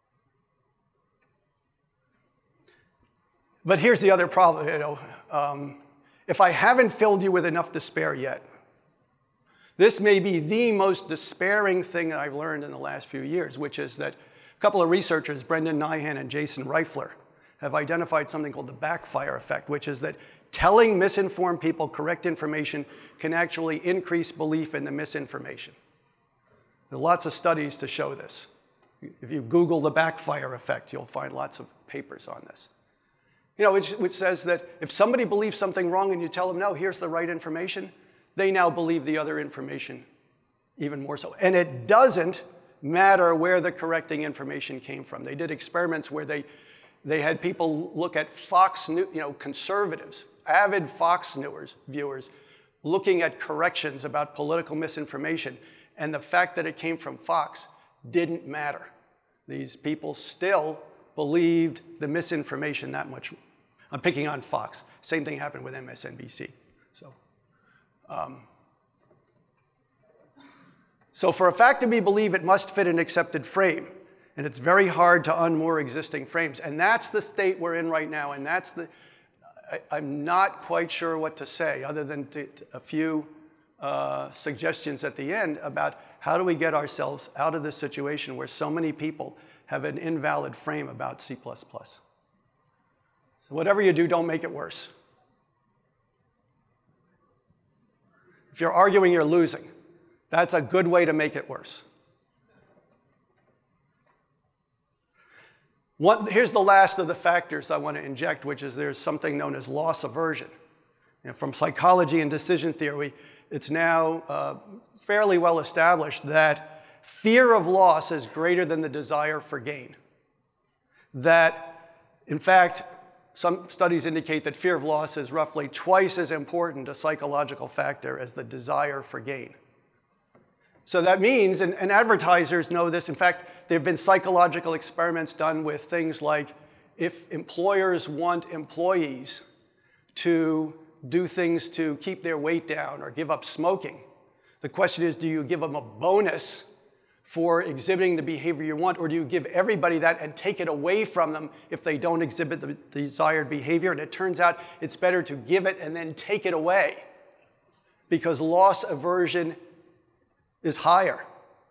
But here's the other problem, you know. If I haven't filled you with enough despair yet, this may be the most despairing thing that I've learned in the last few years, which is that a couple of researchers, Brendan Nyhan and Jason Reifler, have identified something called the backfire effect, which is that telling misinformed people correct information can actually increase belief in the misinformation. There are lots of studies to show this. If you Google the backfire effect, you'll find lots of papers on this. You know, which says that if somebody believes something wrong and you tell them, no, here's the right information, they now believe the other information even more so. And it doesn't matter where the correcting information came from. They did experiments where they had people look at Fox News, you know, conservatives, avid Fox viewers, looking at corrections about political misinformation, and the fact that it came from Fox didn't matter. These people still believed the misinformation that much. I'm picking on Fox. Same thing happened with MSNBC. So for a fact to be believed, it must fit an accepted frame. And it's very hard to unmoor existing frames. And that's the state we're in right now. And that's I'm not quite sure what to say, other than a few suggestions at the end about how do we get ourselves out of this situation where so many people have an invalid frame about C++. So whatever you do, don't make it worse. If you're arguing, you're losing. That's a good way to make it worse. Here's the last of the factors I want to inject, which is there's something known as loss aversion. You know, from psychology and decision theory, it's now fairly well established that fear of loss is greater than the desire for gain. That, in fact, some studies indicate that fear of loss is roughly twice as important a psychological factor as the desire for gain. So that means, and advertisers know this, in fact, there have been psychological experiments done with things like if employers want employees to do things to keep their weight down or give up smoking, the question is, do you give them a bonus for exhibiting the behavior you want, or do you give everybody that and take it away from them if they don't exhibit the desired behavior? And it turns out it's better to give it and then take it away, because loss aversion is higher.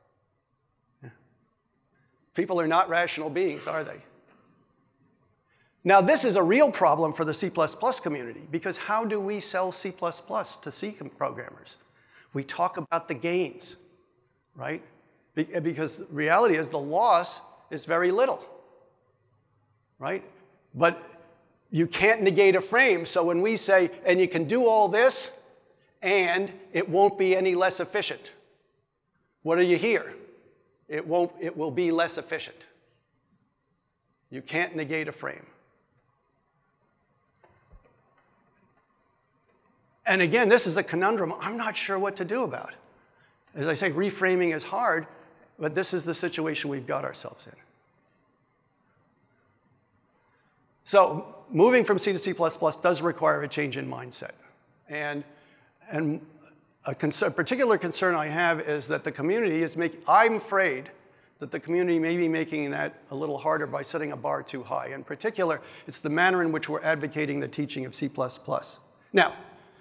People are not rational beings, are they? Now, this is a real problem for the C++ community, because how do we sell C++ to C programmers? We talk about the gains, right? Because the reality is the loss is very little, right? But you can't negate a frame, so when we say, and you can do all this, and it won't be any less efficient, what do you hear? It will be less efficient. You can't negate a frame. And again, this is a conundrum I'm not sure what to do about. As I say, reframing is hard. But this is the situation we've got ourselves in. So moving from C to C++ does require a change in mindset. And a particular concern I have is that the community is I'm afraid that the community may be making that a little harder by setting a bar too high. In particular, it's the manner in which we're advocating the teaching of C++. Now,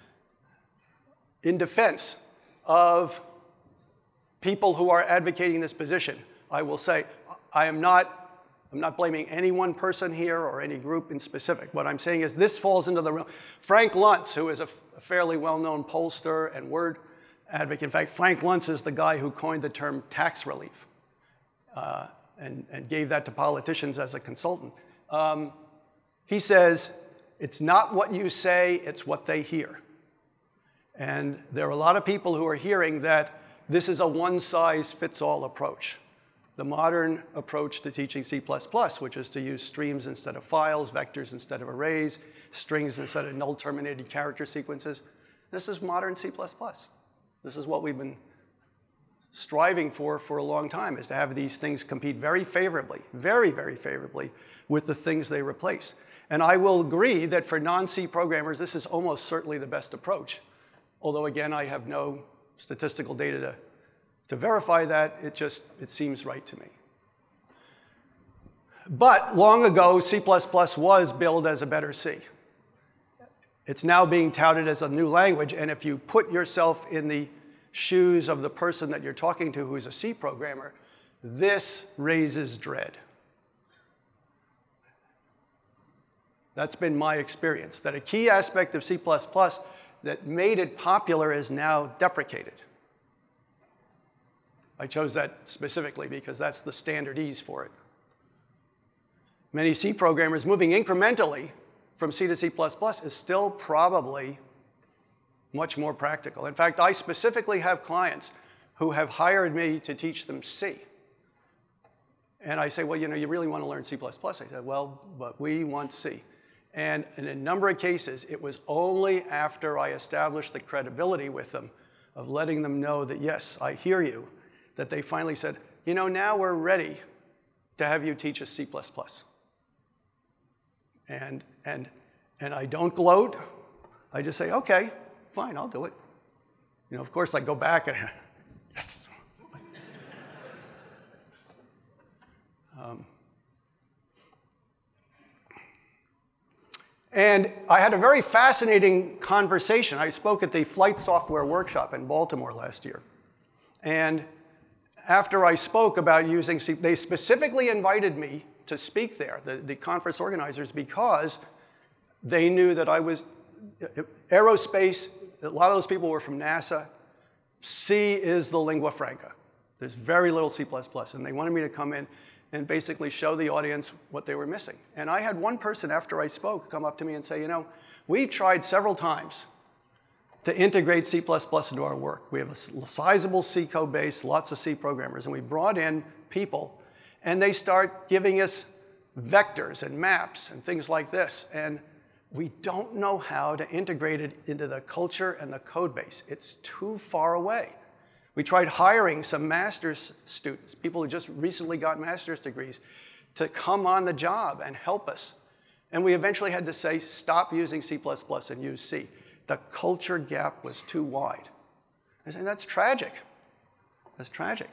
in defense of people who are advocating this position, I will say I'm not blaming any one person here or any group in specific. What I'm saying is this falls into the realm. Frank Luntz, who is a fairly well-known pollster and word advocate. In fact, Frank Luntz is the guy who coined the term tax relief and gave that to politicians as a consultant. He says, it's not what you say, it's what they hear. And there are a lot of people who are hearing that this is a one-size-fits-all approach. The modern approach to teaching C++, which is to use streams instead of files, vectors instead of arrays, strings instead of null-terminated character sequences. This is modern C++. This is what we've been striving for a long time, is to have these things compete very favorably, very, very favorably with the things they replace. And I will agree that for non-C programmers, this is almost certainly the best approach. Although, again, I have no statistical data to verify that. It seems right to me. But long ago, C++ was billed as a better C. It's now being touted as a new language, and if you put yourself in the shoes of the person that you're talking to who's a C programmer, this raises dread. That's been my experience, that a key aspect of C++ that made it popular is now deprecated. I chose that specifically because that's the standard ease for it. Many C programmers moving incrementally from C to C++ is still probably much more practical. In fact, I specifically have clients who have hired me to teach them C. And I say, well, you really want to learn C++? I said, well, but we want C. And in a number of cases, it was only after I established the credibility with them of letting them know that, yes, I hear you, that they finally said, now we're ready to have you teach us C++. And I don't gloat. I just say, OK, fine, I'll do it. Of course, I go back and, yes. And I had a very fascinating conversation. I spoke at the Flight Software Workshop in Baltimore last year. And after I spoke about using C, they specifically invited me to speak there, the conference organizers, because they knew that I was aerospace. A lot of those people were from NASA. C is the lingua franca. There's very little C++. And they wanted me to come in and basically show the audience what they were missing. And I had one person, after I spoke, come up to me and say, we've tried several times to integrate C++ into our work. We have a sizable C code base, lots of C programmers, and we brought in people, and they start giving us vectors and maps and things like this. And we don't know how to integrate it into the culture and the code base. It's too far away. We tried hiring some master's students, people who just recently got master's degrees, to come on the job and help us. And we eventually had to say, stop using C++ and use C. The culture gap was too wide. I said, that's tragic. That's tragic.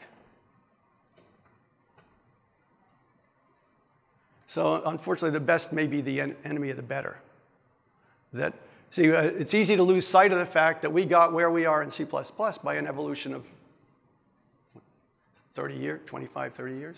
So unfortunately, the best may be the enemy of the better. It's easy to lose sight of the fact that we got where we are in C++ by an evolution of 30 years, 25, 30 years.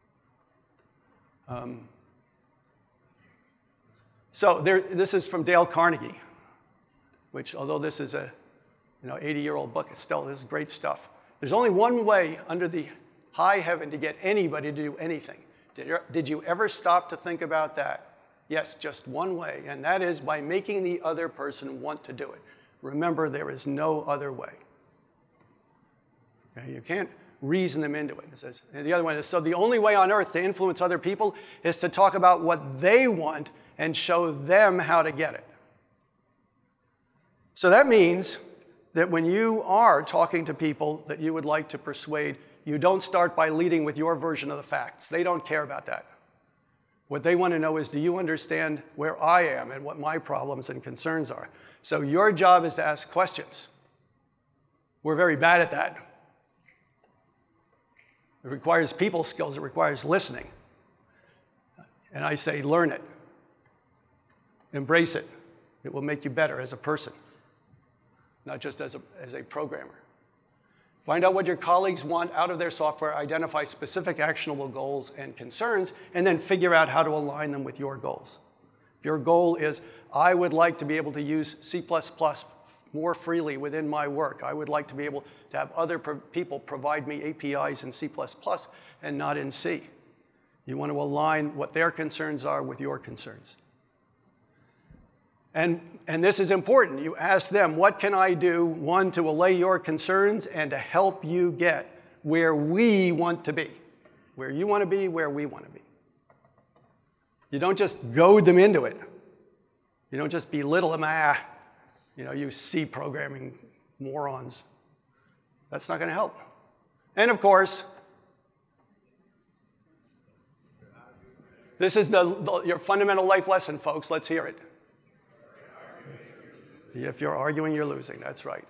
This is from Dale Carnegie, which, although this is a 80-year-old book, this is great stuff. There's only one way under the high heaven to get anybody to do anything. Did you ever stop to think about that? Yes, just one way, and that is by making the other person want to do it. Remember, there is no other way. Okay? You can't reason them into it. It says, and the other one is, so the only way on earth to influence other people is to talk about what they want and show them how to get it. So that means that when you are talking to people that you would like to persuade, you don't start by leading with your version of the facts. They don't care about that. What they want to know is, do you understand where I am and what my problems and concerns are? So your job is to ask questions. We're very bad at that. It requires people skills. It requires listening. And I say, learn it. Embrace it. It will make you better as a person, not just as a programmer. Find out what your colleagues want out of their software, identify specific actionable goals and concerns, and then figure out how to align them with your goals. If your goal is, I would like to be able to use C++ more freely within my work. I would like to be able to have other people provide me APIs in C++ and not in C. You want to align what their concerns are with your concerns. And this is important. You ask them, what can I do, one, to allay your concerns and to help you get where we want to be, where you want to be, where we want to be. You don't just goad them into it. You don't just belittle them, you C programming morons. That's not going to help. And of course, this is your fundamental life lesson, folks. Let's hear it. If you're arguing, you're losing. That's right.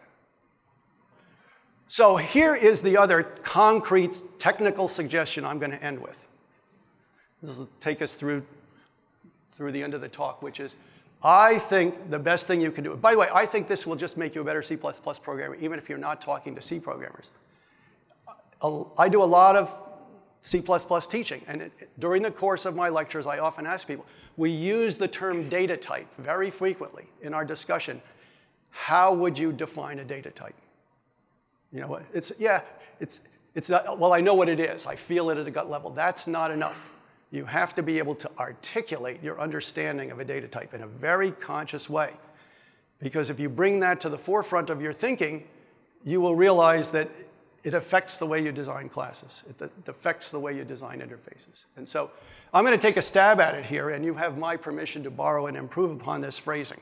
So here is the other concrete technical suggestion I'm going to end with. This will take us through the end of the talk, which is, I think the best thing you can do. By the way, I think this will just make you a better C++ programmer, even if you're not talking to C programmers. I do a lot of C++ teaching, and during the course of my lectures, I often ask people, we use the term data type very frequently in our discussion. How would you define a data type? You know what? It's not, well, I know what it is. I feel it at a gut level. That's not enough. You have to be able to articulate your understanding of a data type in a very conscious way. Because if you bring that to the forefront of your thinking, you will realize that it affects the way you design classes. It affects the way you design interfaces. And so I'm going to take a stab at it here, and you have my permission to borrow and improve upon this phrasing.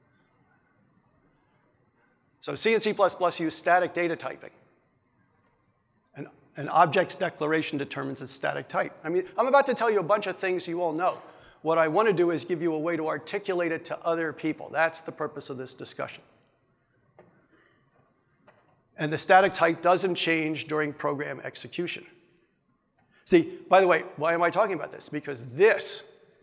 So C and C++ use static data typing. An object's declaration determines its static type. I mean, I'm about to tell you a bunch of things you all know. What I want to do is give you a way to articulate it to other people. That's the purpose of this discussion. And the static type doesn't change during program execution. See, by the way, why am I talking about this? Because this,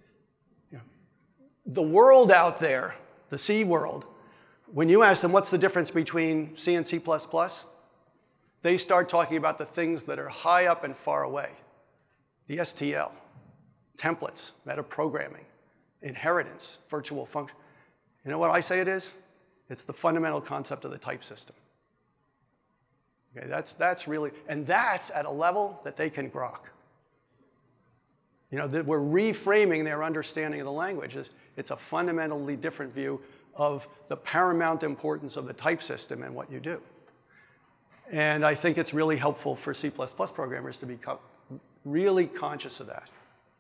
the world out there, the C world, when you ask them what's the difference between C and C++, they start talking about the things that are high up and far away. The STL, templates, metaprogramming, inheritance, virtual function. You know what I say it is? It's the fundamental concept of the type system. Okay, that's really, and that's at a level that they can grok. You know, that we're reframing their understanding of the language. It's a fundamentally different view of the paramount importance of the type system and what you do. And I think it's really helpful for C++ programmers to become really conscious of that.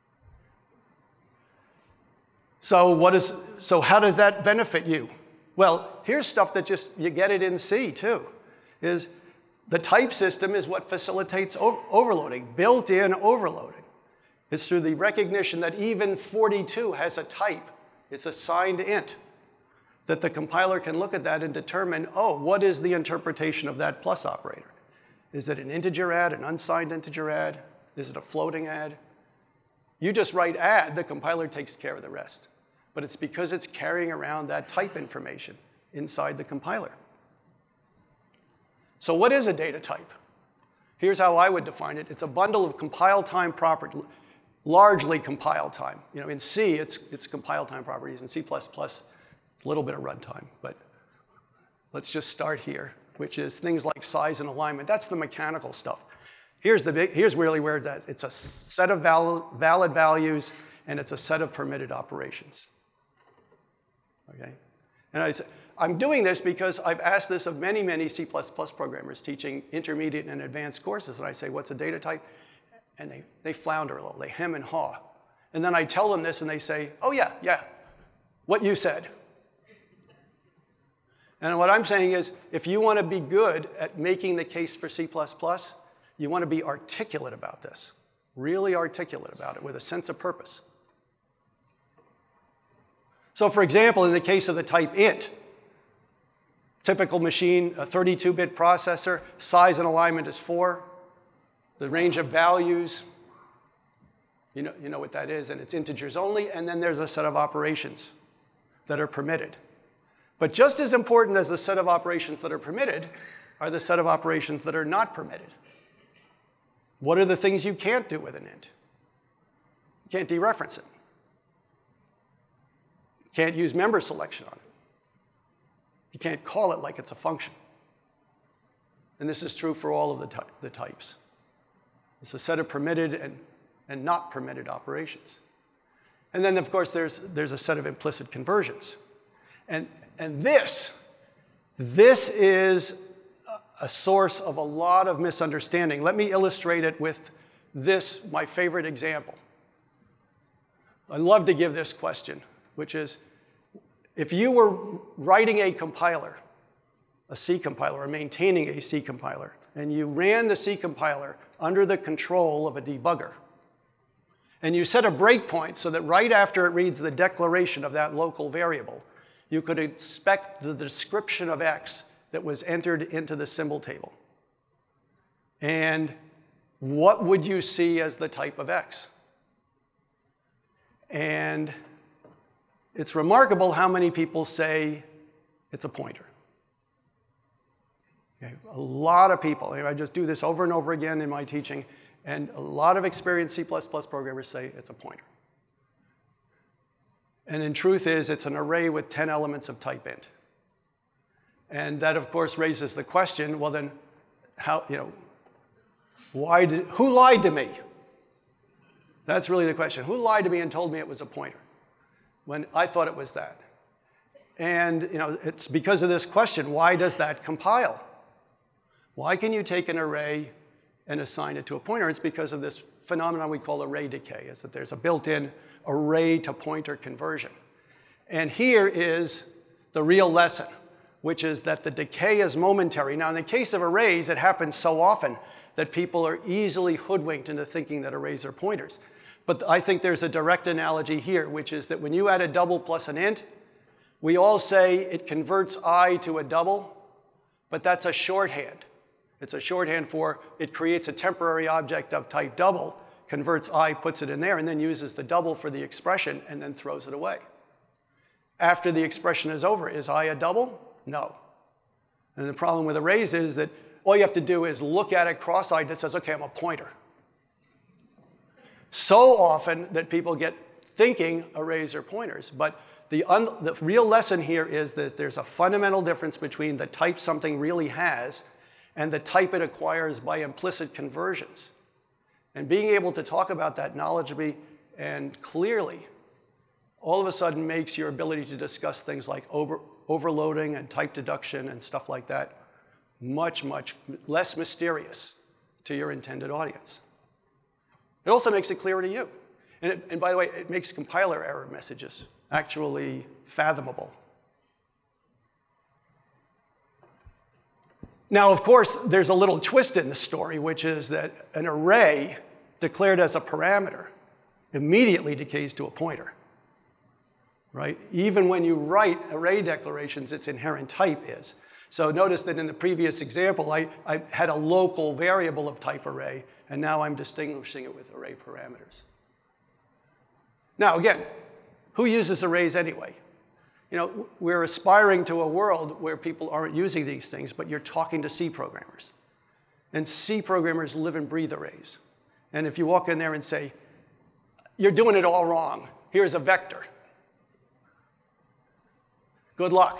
So how does that benefit you? Well, here's stuff that just, you get it in C too, is the type system is what facilitates overloading, built-in overloading. It's through the recognition that even 42 has a type. It's assigned int. That the compiler can look at that and determine, oh, what is the interpretation of that plus operator? Is it an integer add, an unsigned integer add? Is it a floating add? You just write add, the compiler takes care of the rest. But it's because it's carrying around that type information inside the compiler. So what is a data type? Here's how I would define it. It's a bundle of compile time properties, largely compile time. You know, in C, it's compile time properties. In C++, a little bit of runtime, but let's just start here, which is things like size and alignment. That's the mechanical stuff. Here's really where it's a set of valid values, and it's a set of permitted operations. Okay? And I'm doing this because I've asked this of many, many C++ programmers teaching intermediate and advanced courses, and I say, what's a data type? And they flounder a little, they hem and haw. And then I tell them this, and they say, oh yeah, what you said. And what I'm saying is, if you want to be good at making the case for C++, You want to be articulate about this, really articulate about it with a sense of purpose. So for example, in the case of the type int, typical machine, a 32-bit processor, size and alignment is 4. The range of values, you know what that is, and it's integers only, and then there's a set of operations that are permitted. But just as important as the set of operations that are permitted are the set of operations that are not permitted. What are the things you can't do with an int? You can't dereference it. You can't use member selection on it. You can't call it like it's a function. And this is true for all of the types. It's a set of permitted and not permitted operations. And then, of course, there's a set of implicit conversions. And this is a source of a lot of misunderstanding. Let me illustrate it with this, my favorite example. I love to give this question, which is, if you were writing a compiler, a C compiler, or maintaining a C compiler, and you ran the C compiler under the control of a debugger, and you set a breakpoint so that right after it reads the declaration of that local variable, you could expect the description of X that was entered into the symbol table. And what would you see as the type of X? And it's remarkable how many people say it's a pointer. Okay, a lot of people, I just do this over and over again in my teaching, and a lot of experienced C++ programmers say it's a pointer. And in truth it's an array with 10 elements of type int. And that, of course, raises the question, well then, who lied to me? That's really the question. Who lied to me and told me it was a pointer when I thought it was that? And it's because of this question, why does that compile? Why can you take an array and assign it to a pointer? It's because of this phenomenon we call array decay, is that there's a built-in array to pointer conversion. And here is the real lesson, which is that the decay is momentary. Now, in the case of arrays, it happens so often that people are easily hoodwinked into thinking that arrays are pointers. But I think there's a direct analogy here, which is that when you add a double plus an int, we all say it converts I to a double, but that's a shorthand. It's a shorthand for it creates a temporary object of type double, converts I, puts it in there, and then uses the double for the expression, and then throws it away. After the expression is over, is I a double? No. And the problem with arrays is that all you have to do is look at it cross-eyed that says, OK, I'm a pointer. So often that people get thinking arrays are pointers. But the real lesson here is that there's a fundamental difference between the type something really has and the type it acquires by implicit conversions. And being able to talk about that knowledgeably and clearly all of a sudden makes your ability to discuss things like overloading and type deduction and stuff like that much, much less mysterious to your intended audience. It also makes it clearer to you. And by the way, it makes compiler error messages actually fathomable. Now, of course, there's a little twist in the story, which is that an array declared as a parameter immediately decays to a pointer, right? Even when you write array declarations, its inherent type is. So notice that in the previous example, I had a local variable of type array, and now I'm distinguishing it with array parameters. Now, again, who uses arrays anyway? We're aspiring to a world where people aren't using these things, but you're talking to C programmers. And C programmers live and breathe arrays. And if you walk in there and say, you're doing it all wrong, here's a vector. Good luck.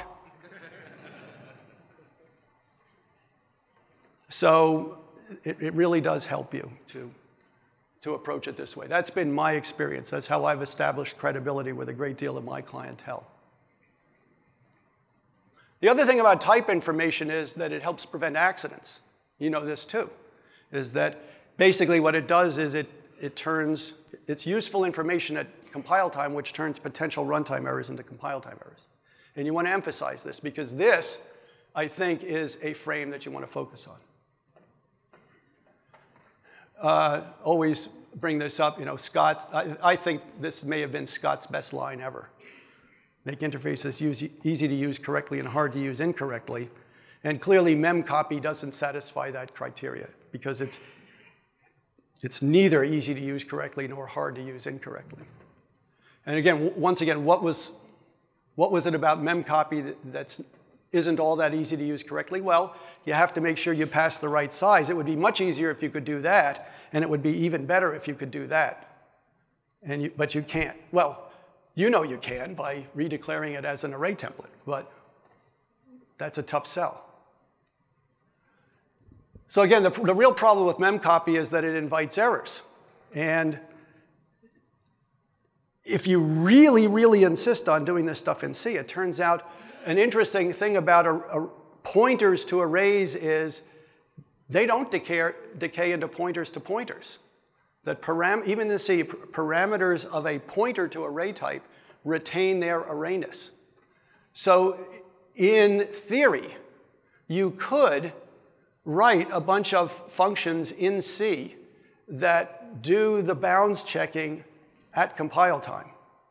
So it really does help you to approach it this way. That's been my experience. That's how I've established credibility with a great deal of my clientele. The other thing about type information is that it helps prevent accidents. You know this too, is that basically what it does is it's useful information at compile time, which turns potential runtime errors into compile time errors. And you want to emphasize this because this, I think, is a frame that you want to focus on. always bring this up. Scott, I think this may have been Scott's best line ever. Make interfaces easy to use correctly and hard to use incorrectly. And clearly, memcopy doesn't satisfy that criteria because it's neither easy to use correctly nor hard to use incorrectly. And again, once again, what was it about memcopy that isn't all that easy to use correctly? Well, you have to make sure you pass the right size. It would be much easier if you could do that, and it would be even better if you could do that. But you can't. Well, you know you can by redeclaring it as an array template, but that's a tough sell. So again, the real problem with memcopy is that it invites errors. And if you really, really insist on doing this stuff in C, it turns out an interesting thing about pointers to arrays is they don't decay into pointers to pointers. That even in C, parameters of a pointer to array type retain their arrayness. So in theory, you could write a bunch of functions in C that do the bounds checking at compile time.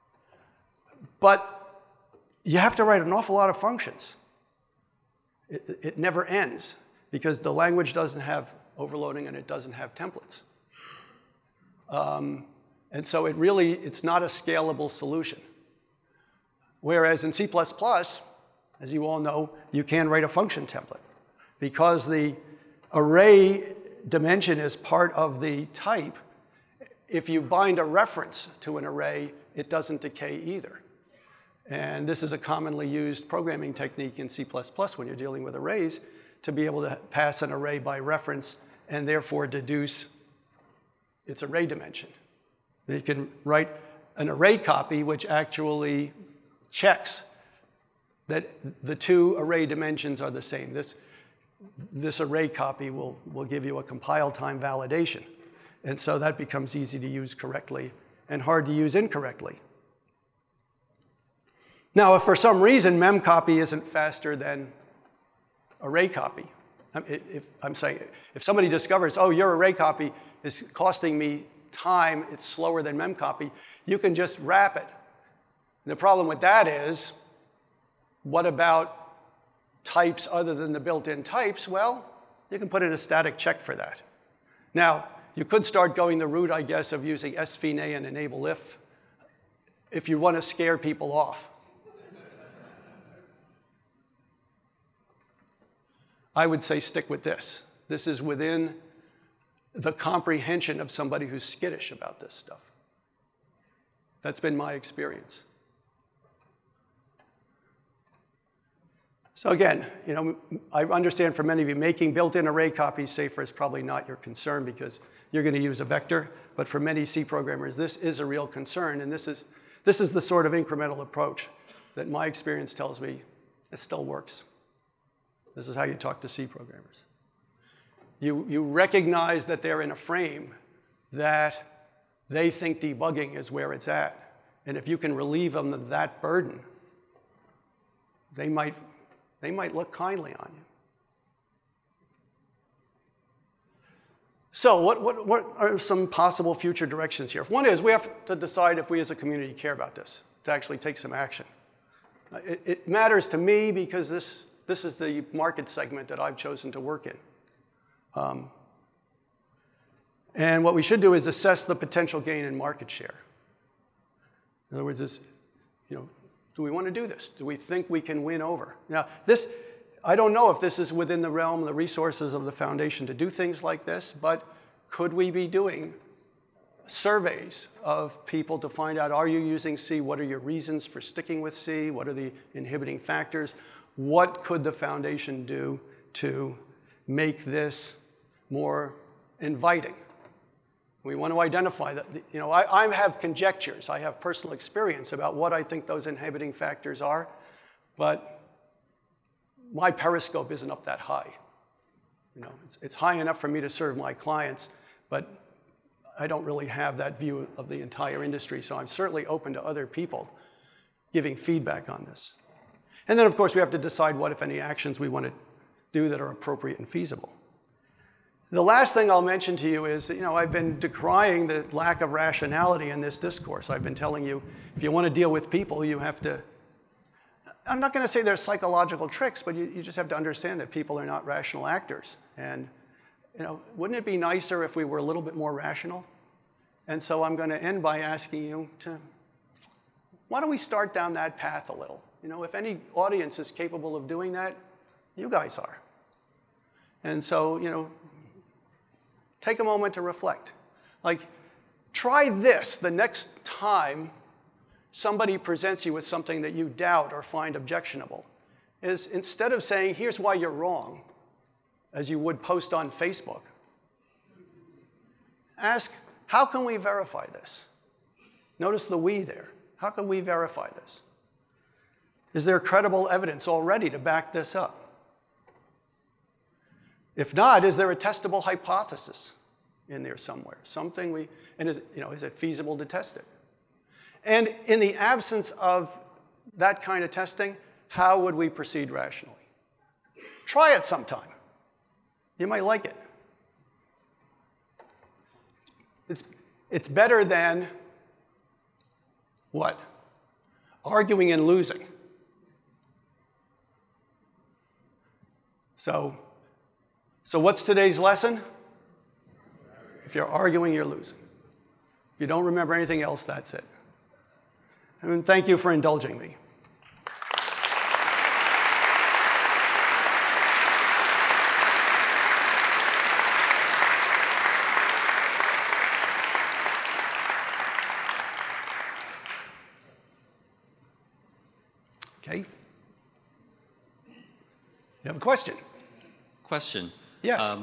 But you have to write an awful lot of functions. It never ends because the language doesn't have overloading and it doesn't have templates. And so it's not a scalable solution. Whereas in C++, as you all know, you can write a function template. Because the array dimension is part of the type, if you bind a reference to an array, it doesn't decay either. And this is a commonly used programming technique in C++ when you're dealing with arrays, to be able to pass an array by reference and therefore deduce its array dimension. You can write an array copy which actually checks that the two array dimensions are the same. This array copy will give you a compile time validation. And so that becomes easy to use correctly and hard to use incorrectly. Now, if for some reason memcopy isn't faster than array copy, if somebody discovers, oh, your array copy is costing me time, it's slower than memcopy, you can just wrap it. And the problem with that is, what about types other than the built-in types? Well, you can put in a static check for that. Now, you could start going the route, I guess, of using sfna and enable if you want to scare people off. I would say stick with this. This is within the comprehension of somebody who's skittish about this stuff. That's been my experience. So again, I understand for many of you, making built-in array copies safer is probably not your concern because you're going to use a vector. But for many C programmers, this is a real concern. And this is the sort of incremental approach that my experience tells me it still works. This is how you talk to C programmers. You recognize that they're in a frame that they think debugging is where it's at. And if you can relieve them of that burden, they might look kindly on you. So what are some possible future directions here? One is we have to decide if we as a community care about this, to actually take some action. It matters to me because this is the market segment that I've chosen to work in. And what we should do is assess the potential gain in market share. In other words, do we want to do this? Do we think we can win over? Now, I don't know if this is within the realm of the resources of the foundation to do things like this, but could we be doing surveys of people to find out, are you using C? What are your reasons for sticking with C? What are the inhibiting factors? What could the foundation do to make this more inviting? We want to identify that. I have conjectures. I have personal experience about what I think those inhibiting factors are, but my periscope isn't up that high. It's high enough for me to serve my clients, but I don't really have that view of the entire industry, so I'm certainly open to other people giving feedback on this. And then, of course, we have to decide what, if any, actions we want to do that are appropriate and feasible. The last thing I'll mention to you is that, I've been decrying the lack of rationality in this discourse. I've been telling you, if you want to deal with people, you have to, I'm not going to say they're psychological tricks, but you just have to understand that people are not rational actors. And, wouldn't it be nicer if we were a little bit more rational? And so I'm going to end by asking you to, why don't we start down that path a little? If any audience is capable of doing that, you guys are. And so, take a moment to reflect. Like, try this the next time somebody presents you with something that you doubt or find objectionable, is instead of saying, here's why you're wrong, as you would post on Facebook, ask, how can we verify this? Notice the we there. How can we verify this? Is there credible evidence already to back this up? If not, is there a testable hypothesis in there somewhere? Something and is it feasible to test it? And in the absence of that kind of testing, how would we proceed rationally? Try it sometime. You might like it. It's better than what? Arguing and losing. So what's today's lesson? If you're arguing, you're losing. If you don't remember anything else, that's it. And thank you for indulging me. Okay. You have a question? Question. Yes.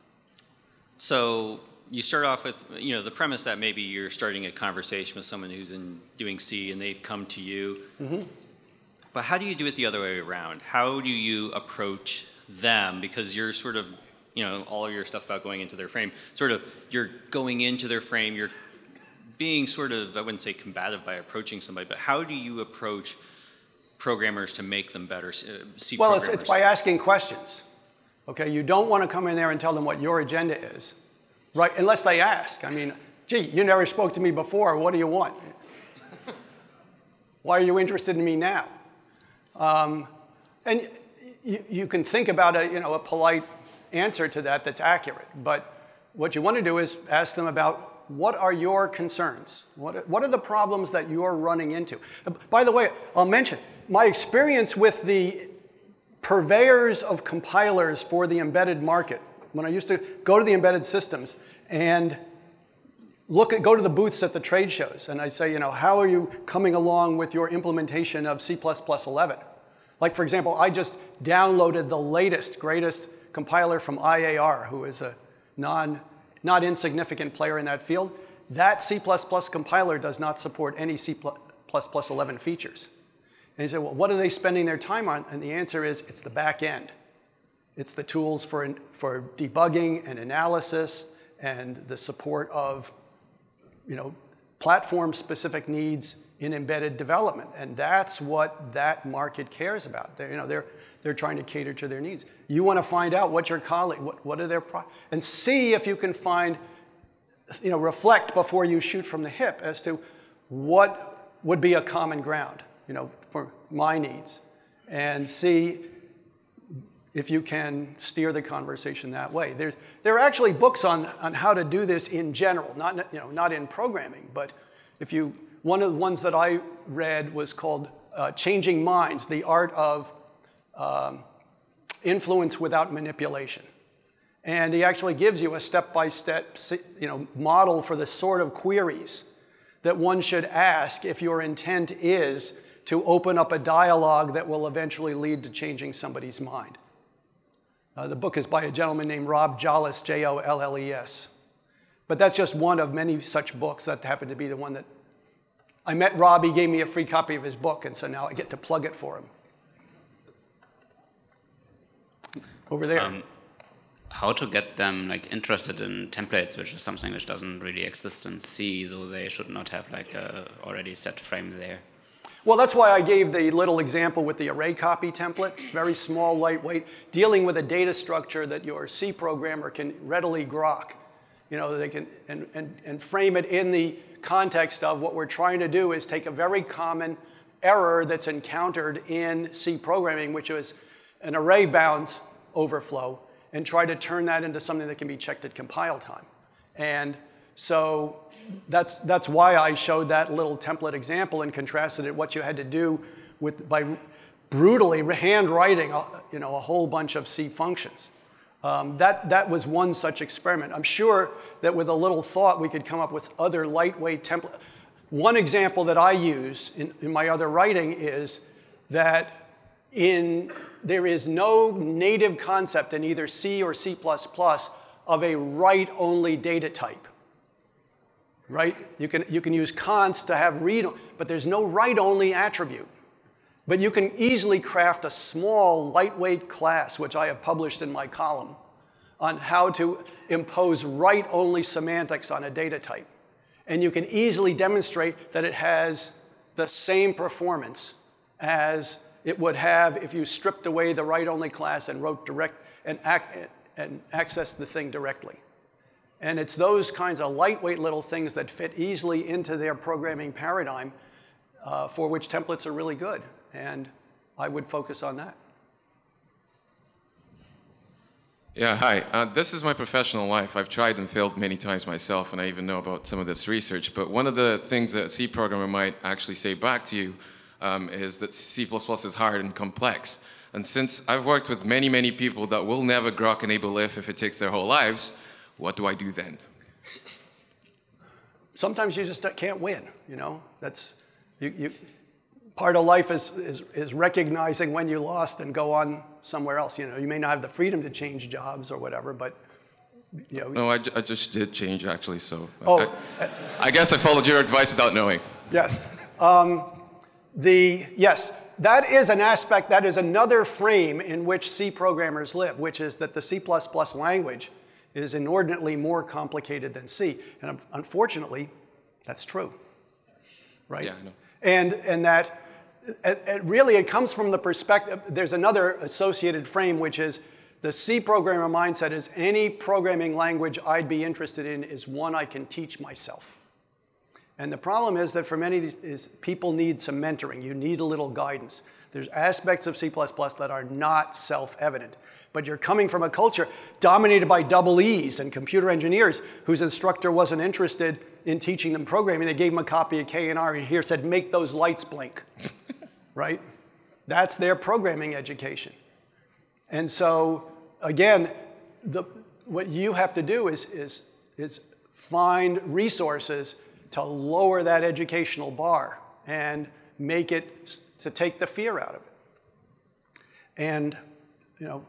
So you start off with, the premise that maybe you're starting a conversation with someone who's doing C and they've come to you. Mm-hmm. But how do you do it the other way around? How do you approach them? Because you're sort of, all of your stuff about going into their frame, sort of you're going into their frame, you're being sort of, I wouldn't say combative by approaching somebody, but how do you approach programmers to make them better, C programmers? Well, it's by asking questions. Okay, you don't want to come in there and tell them what your agenda is, right? Unless they ask. I mean, gee, you never spoke to me before. What do you want? Why are you interested in me now? And you can think about a polite answer to that that's accurate. But what you want to do is ask them about what are your concerns? What are the problems that you're running into? By the way, I'll mention my experience with the purveyors of compilers for the embedded market. When I used to go to the embedded systems and go to the booths at the trade shows, and I'd say, how are you coming along with your implementation of C++11? Like, for example, I just downloaded the latest, greatest compiler from IAR, who is a not insignificant player in that field. That C++ compiler does not support any C++11 features. And you say, well, what are they spending their time on? And the answer is, it's the back end. It's the tools for debugging and analysis and the support of, platform-specific needs in embedded development. And that's what that market cares about. They're trying to cater to their needs. You want to find out what your colleague, what are their and see if you can find, reflect before you shoot from the hip as to what would be a common ground, for my needs, and see if you can steer the conversation that way. There are actually books on how to do this in general, not in programming, but one of the ones that I read was called Changing Minds, the Art of Influence Without Manipulation. And he actually gives you a step-by-step model for the sort of queries that one should ask if your intent is to open up a dialogue that will eventually lead to changing somebody's mind. The book is by a gentleman named Rob Jolles, Jolles. But that's just one of many such books. That happened to be the one that I met Rob. He gave me a free copy of his book, and so now I get to plug it for him. Over there. How to get them interested in templates, which is something which doesn't really exist in C, so they should not have a already set frame there. Well, that's why I gave the little example with the array copy template. Very small, lightweight, dealing with a data structure that your C programmer can readily grok. You know, they can, and frame it in the context of what we're trying to do is take a very common error that's encountered in C programming, which is an array bounds overflow, and try to turn that into something that can be checked at compile time. And so that's why I showed that little template example and contrasted it what you had to do with by brutally handwriting a whole bunch of C functions. That was one such experiment. I'm sure that with a little thought we could come up with other lightweight templates. One example that I use in my other writing is that there is no native concept in either C or C++ of a write-only data type. Right? You can use const to have read, but there's no write-only attribute. But you can easily craft a small, lightweight class, which I have published in my column, on how to impose write-only semantics on a data type. And you can easily demonstrate that it has the same performance as it would have if you stripped away the write-only class and wrote direct and accessed the thing directly. And it's those kinds of lightweight little things that fit easily into their programming paradigm for which templates are really good. And I would focus on that. Yeah, hi. This is my professional life. I've tried and failed many times myself, and I even know about some of this research. But one of the things that a C programmer might actually say back to you is that C++ is hard and complex. And since I've worked with many, many people that will never grok enable if it takes their whole lives, what do I do then? Sometimes you just can't win, you know? That's, part of life is recognizing when you lost and go on somewhere else. You know, you may not have the freedom to change jobs or whatever, but, you know. No, I just did change, actually, so. Oh. I guess I followed your advice without knowing. Yes. Yes, that is an aspect, that is another frame in which C programmers live, which is that the C++ language is inordinately more complicated than C. And unfortunately, that's true, right? Yeah, I know. And that really it comes from the perspective, there's another associated frame, which is the C programmer mindset is any programming language I'd be interested in is one I can teach myself. And the problem is that for many of these people need some mentoring. You need a little guidance. There's aspects of C++ that are not self-evident. But you're coming from a culture dominated by double E's and computer engineers whose instructor wasn't interested in teaching them programming. They gave them a copy of K&R and here said, make those lights blink, right? That's their programming education. And so, again, what you have to do is find resources to lower that educational bar and make it, to take the fear out of it. And, you know,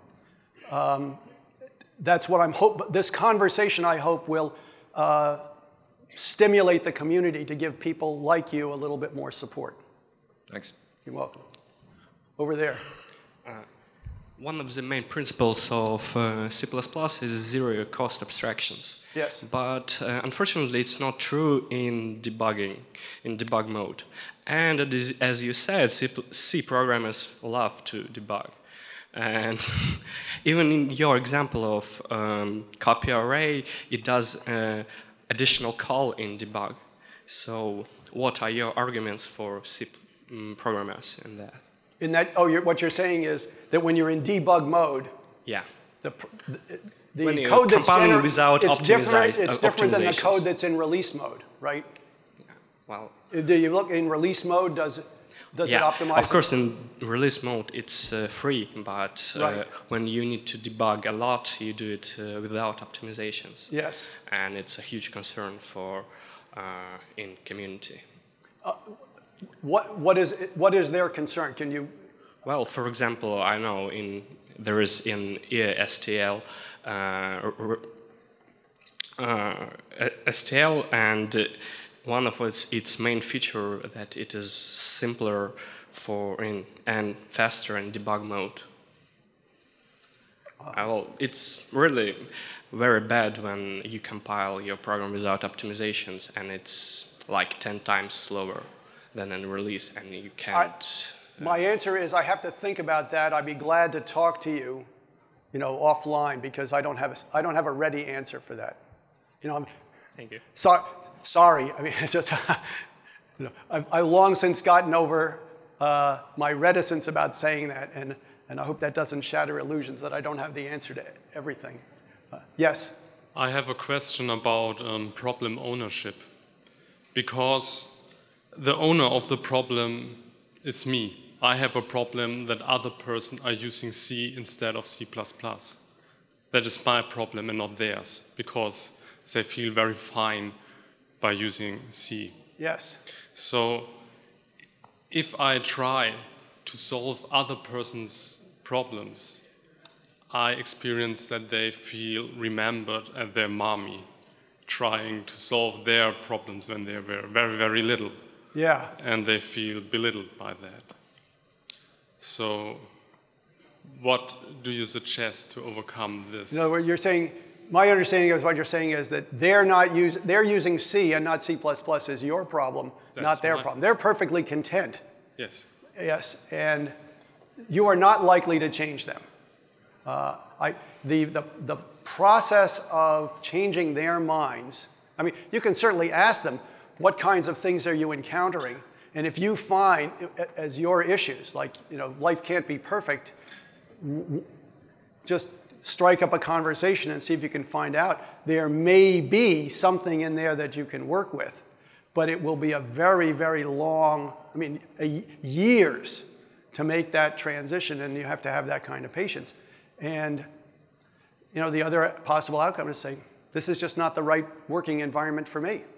that's what I'm hoping. This conversation, I hope, will stimulate the community to give people like you a little bit more support. Thanks. You're welcome. Over there. One of the main principles of C++ is zero-cost abstractions. Yes. But unfortunately, it's not true in debugging, in debug mode. And as you said, C programmers love to debug. And even in your example of copy array, it does additional call in debug. So what are your arguments for C programmers in that? In that, what you're saying is that when you're in debug mode, yeah, the when code that's compiling without it's different than the code optimizations. that's in release mode, right? Yeah. Well, do you look in release mode? Does it optimize? Of course, in release mode it's free, but right. when you need to debug a lot, you do it without optimizations. Yes. And it's a huge concern for in community. What is their concern? Can you? Well, for example, I know there is in STL STL, and one of its main feature that it is simpler and faster in debug mode. Well, it's really very bad when you compile your program without optimizations, and it's like 10 times slower then a release, and you can't. My answer is I have to think about that. I'd be glad to talk to you, offline, because I don't have a ready answer for that. Thank you. Sorry. I mean, it's just I've long since gotten over my reticence about saying that, and I hope that doesn't shatter illusions that I don't have the answer to everything. Yes? I have a question about problem ownership, because the owner of the problem is me. I have a problem that other person are using C instead of C++. That is my problem and not theirs, because they feel very fine by using C. Yes. So if I try to solve other person's problems, I experience that they feel remembered at their mommy trying to solve their problems when they were very, very little. Yeah. And they feel belittled by that. So what do you suggest to overcome this? No, what you're saying, my understanding of what you're saying is that they're using C and not C++ is your problem, not their problem. They're perfectly content. Yes. Yes, and you are not likely to change them. The process of changing their minds, I mean, you can certainly ask them, what kinds of things are you encountering? And if you find as your issues, like, life can't be perfect, just strike up a conversation and see if you can find out. There may be something in there that you can work with, but it will be a very, very long, years to make that transition, and you have to have that kind of patience. And the other possible outcome is saying, this is just not the right working environment for me.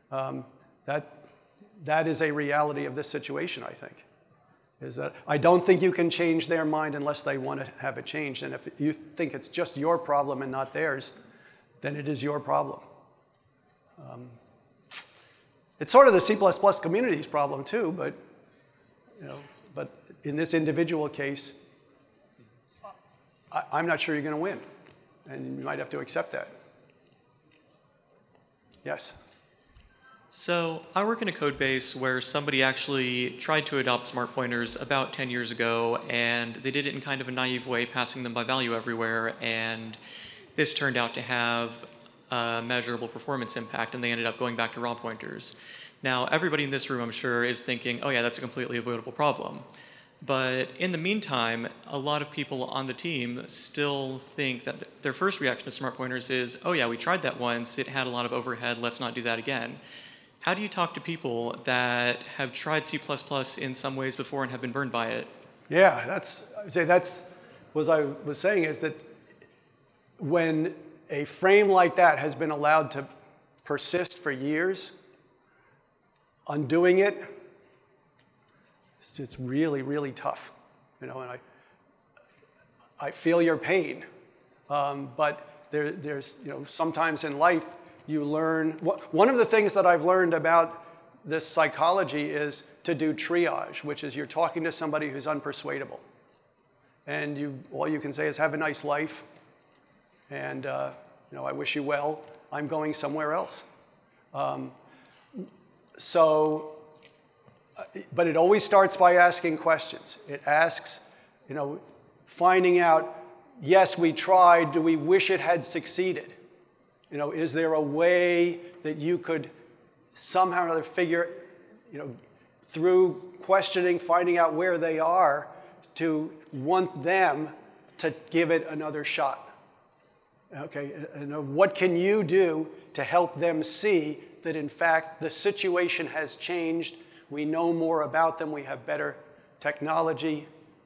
That is a reality of this situation, I think. Is that I don't think you can change their mind unless they want to have it changed. And if you think it's just your problem and not theirs, then it is your problem. It's sort of the C++ community's problem too, but but in this individual case, I'm not sure you're going to win, and you might have to accept that. Yes. So I work in a code base where somebody actually tried to adopt smart pointers about 10 years ago, and they did it in kind of a naive way, passing them by value everywhere, and this turned out to have a measurable performance impact, and they ended up going back to raw pointers. Now, everybody in this room, I'm sure, is thinking, oh yeah, that's a completely avoidable problem. But in the meantime, a lot of people on the team still think that their first reaction to smart pointers is, oh yeah, we tried that once, it had a lot of overhead, let's not do that again. How do you talk to people that have tried C++ in some ways before and have been burned by it? Yeah, that's what I was saying is that when a frame like that has been allowed to persist for years, undoing it, it's really, really tough. And I feel your pain, but there's sometimes in life you learn. One of the things that I've learned about this psychology is to do triage, which is you're talking to somebody who's unpersuadable, and all you can say is have a nice life, and I wish you well. I'm going somewhere else. But it always starts by asking questions. It asks, finding out, yes, we tried, do we wish it had succeeded? Is there a way that you could somehow or another figure, through questioning, finding out where they are, to want them to give it another shot? Okay, and what can you do to help them see that, in fact, the situation has changed? We know more about them. We have better technology.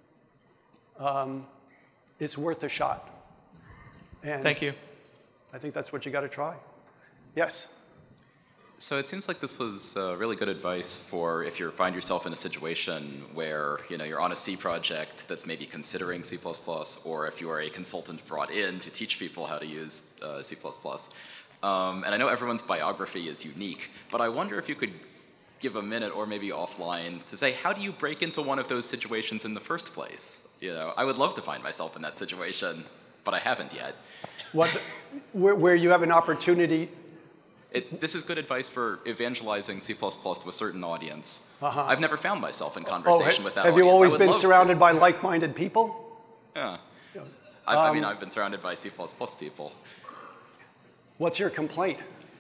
It's worth a shot. And thank you. I think that's what you got to try. Yes? So it seems like this was really good advice for if you find yourself in a situation where you're on a C project that's maybe considering C++, or if you are a consultant brought in to teach people how to use C++. And I know everyone's biography is unique, but I wonder if you could give a minute or maybe offline to say, how do you break into one of those situations in the first place? I would love to find myself in that situation, but I haven't yet. Where you have an opportunity This is good advice for evangelizing C++ to a certain audience. Uh-huh. I've never found myself in conversation with that audience. Have you always I would been love surrounded to. by like-minded people? Yeah. I mean, I've been surrounded by C++ people. What's your complaint?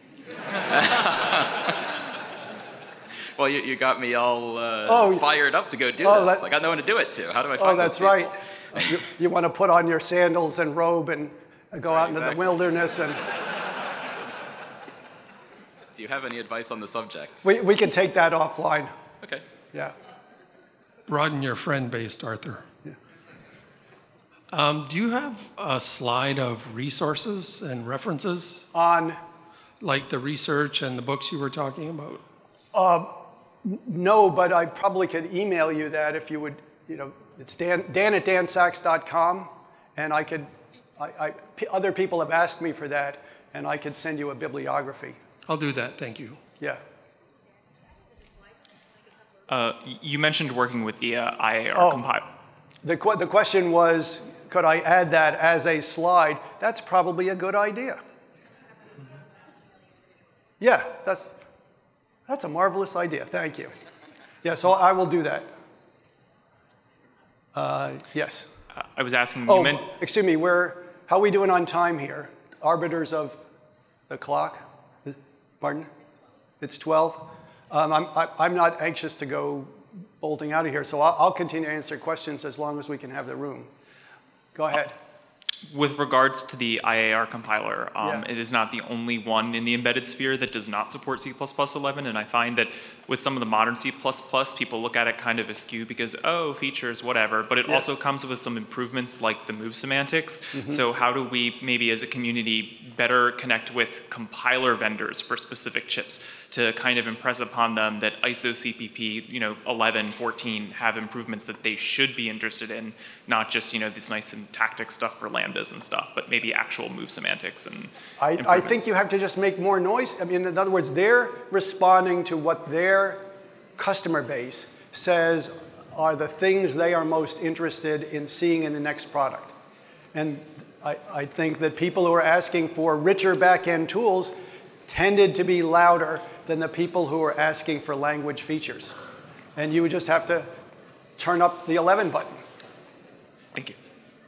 Well, you got me all fired up to go do this. I got no one to do it to. How do I find those people? Oh, that's right. you want to put on your sandals and robe and go out into the wilderness and... Do you have any advice on the subject? We can take that offline. Okay. Yeah. Broaden your friend base, Arthur. Yeah. Do you have a slide of resources and references? On? Like the research and the books you were talking about? No, but I probably could email you that if you would, it's dan@dansacks.com, and I could, other people have asked me for that, and I could send you a bibliography. I'll do that, thank you. Yeah. You mentioned working with the IAR compiler. The question was, could I add that as a slide? That's probably a good idea. Yeah, that's a marvelous idea. Thank you. Yeah, so I will do that. Yes. I was asking. Excuse me. How are we doing on time here? Arbiters of the clock. Pardon? It's 12. I'm not anxious to go bolting out of here, so I'll continue to answer questions as long as we can have the room. Go ahead. With regards to the IAR compiler, it is not the only one in the embedded sphere that does not support C++11, and I find that with some of the modern C++, people look at it kind of askew because, oh, features, whatever, but it also comes with some improvements like the move semantics. So how do we, maybe as a community, better connect with compiler vendors for specific chips to kind of impress upon them that ISO CPP, 11, 14 have improvements that they should be interested in, not just, this nice syntactic stuff for lambdas and stuff, but maybe actual move semantics and I think you have to just make more noise. I mean, in other words, they're responding to what their customer base says are the things they are most interested in seeing in the next product. And I think that people who are asking for richer back-end tools tended to be louder than the people who are asking for language features. And you would just have to turn up the 11 button. Thank you.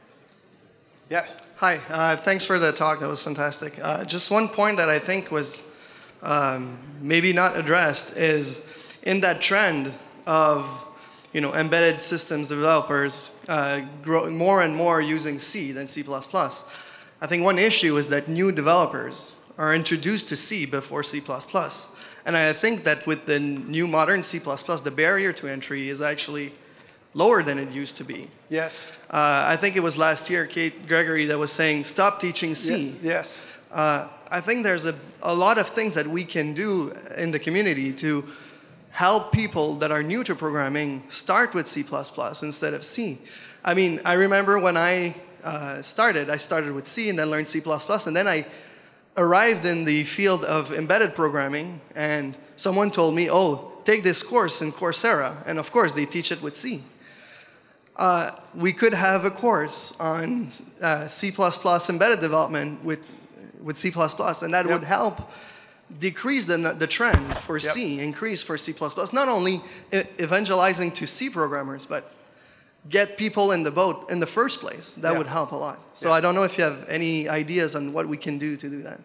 Yes. Hi, thanks for the talk. That was fantastic. Just one point that I think was maybe not addressed is in that trend of embedded systems developers growing more and more using C than C++. I think one issue is that new developers are introduced to C before C++. And I think that with the new modern C++, the barrier to entry is actually lower than it used to be. Yes. I think it was last year, Kate Gregory, that was saying, stop teaching C. Yes. I think there's a lot of things that we can do in the community to help people that are new to programming start with C++ instead of C. I mean, I remember when I started with C and then learned C++, and then I arrived in the field of embedded programming, and someone told me, oh, take this course in Coursera, and of course, they teach it with C. We could have a course on C++ embedded development with C++, and that would help decrease the trend for C, increase for C++. Not only evangelizing to C programmers, but get people in the boat in the first place. That would help a lot. So I don't know if you have any ideas on what we can do to do that.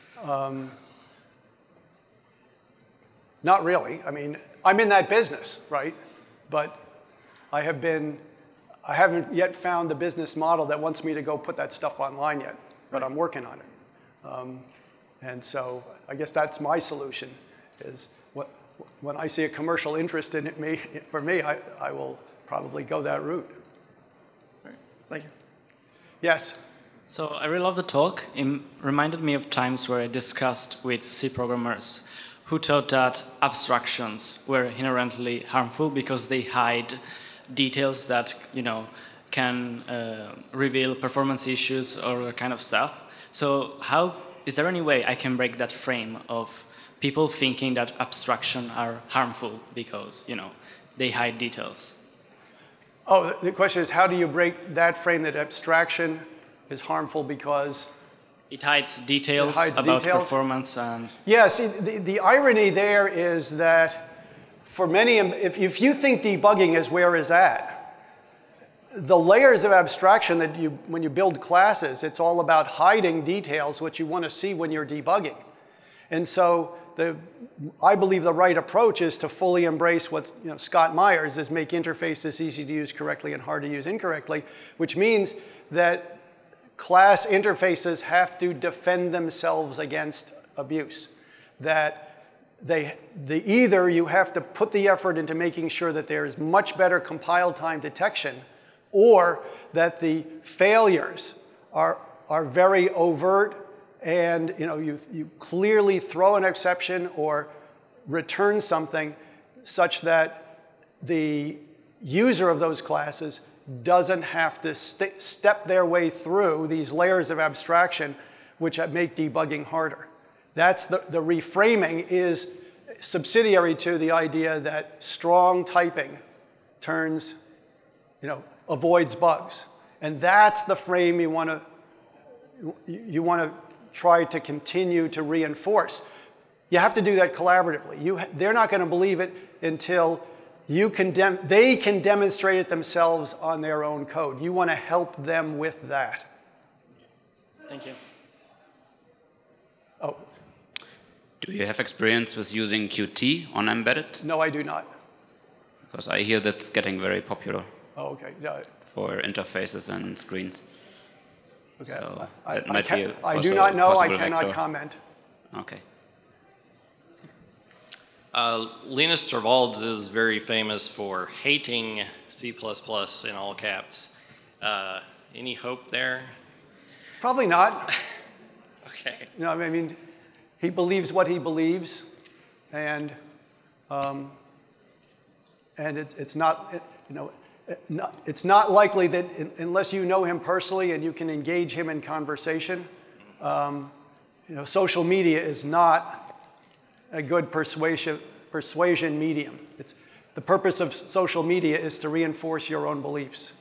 Not really. I mean, I'm in that business, right? But I haven't yet found the business model that wants me to go put that stuff online yet, but I'm working on it. And so I guess that's my solution, is when I see a commercial interest in it, for me, I will probably go that route. Right. Thank you. Yes? So I really love the talk. It reminded me of times where I discussed with C programmers who thought that abstractions were inherently harmful because they hide details that can reveal performance issues or kind of stuff. So is there any way I can break that frame of people thinking that abstraction are harmful because they hide details? Oh, the question is, how do you break that frame that abstraction is harmful because It hides details about performance and... Yeah, see, the irony there is that for many, if you think debugging is where it's at, the layers of abstraction that when you build classes, it's all about hiding details, which you want to see when you're debugging. And so I believe the right approach is to fully embrace what Scott Myers is, make interfaces easy to use correctly and hard to use incorrectly, which means that class interfaces have to defend themselves against abuse. That either you have to put the effort into making sure that there is much better compile time detection, or that the failures are very overt, and you clearly throw an exception or return something such that the user of those classes doesn't have to step their way through these layers of abstraction which make debugging harder. That's the reframing is subsidiary to the idea that strong typing turns, avoids bugs. And that's the frame you want to try to continue to reinforce. You have to do that collaboratively. They're not going to believe it until they can demonstrate it themselves on their own code. You want to help them with that. Thank you. Oh. Do you have experience with using Qt on embedded? No, I do not. Because I hear that's getting very popular. Oh, okay. No. For interfaces and screens. Okay. So I also do not know. I possible cannot vector. comment. Okay. Linus Torvalds is very famous for hating C++ in all caps. Any hope there? Probably not. Okay. I mean, he believes what he believes, and it's not, it's not likely that unless you know him personally and you can engage him in conversation, social media is not a good persuasion medium. The purpose of social media is to reinforce your own beliefs.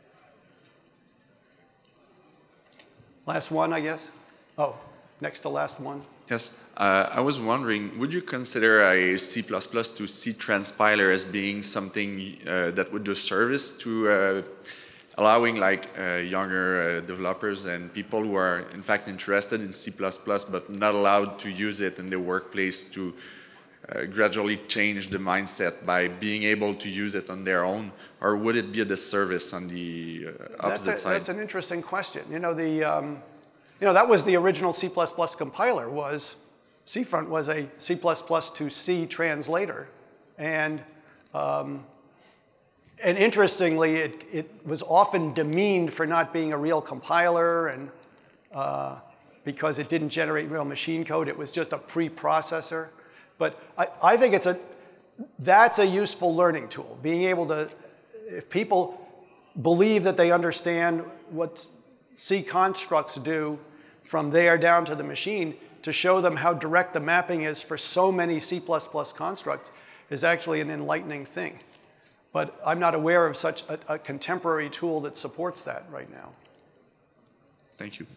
Last one, I guess. Oh, next to last one. Yes, I was wondering, would you consider a C++ to C transpiler as being something that would do service to allowing younger developers and people who are in fact interested in C++ but not allowed to use it in their workplace to gradually change the mindset by being able to use it on their own, or would it be a disservice on the opposite side? That's an interesting question. That was the original C++ compiler. CFront was a C++ to C translator, and interestingly, it was often demeaned for not being a real compiler, and because it didn't generate real machine code. It was just a preprocessor. But I think that's a useful learning tool. Being able to, if people believe that they understand what C constructs do from there down to the machine, to show them how direct the mapping is for so many C++ constructs is actually an enlightening thing. But I'm not aware of such a contemporary tool that supports that right now. Thank you.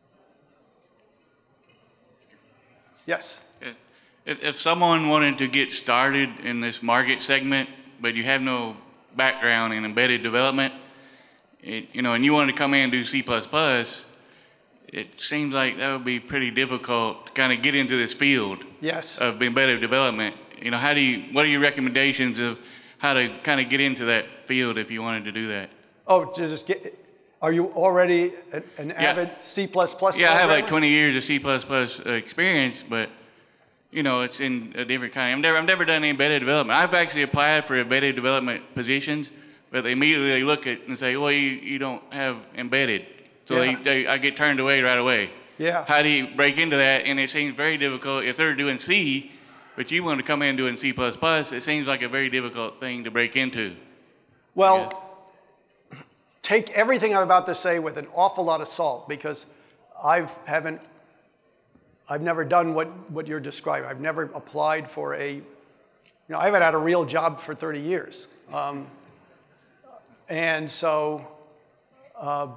Yes? If someone wanted to get started in this market segment, but you have no background in embedded development, and you wanted to come in and do C++, it seems like that would be pretty difficult to kind of get into this field of embedded development. What are your recommendations of how to kind of get into that field if you wanted to do that? Oh, are you already an avid C++ programmer? Yeah, I have like 20 years of C++ experience, but it's in a different kind. I've never done any embedded development. I've actually applied for embedded development positions, but they immediately look at it and say, well, you don't have embedded. So I get turned away right away. Yeah. How do you break into that? And it seems very difficult. If they're doing C, but you want to come in doing C++, it seems like a very difficult thing to break into. Well, take everything I'm about to say with an awful lot of salt, because I've never done what you're describing. I've never applied for I haven't had a real job for 30 years. And so, but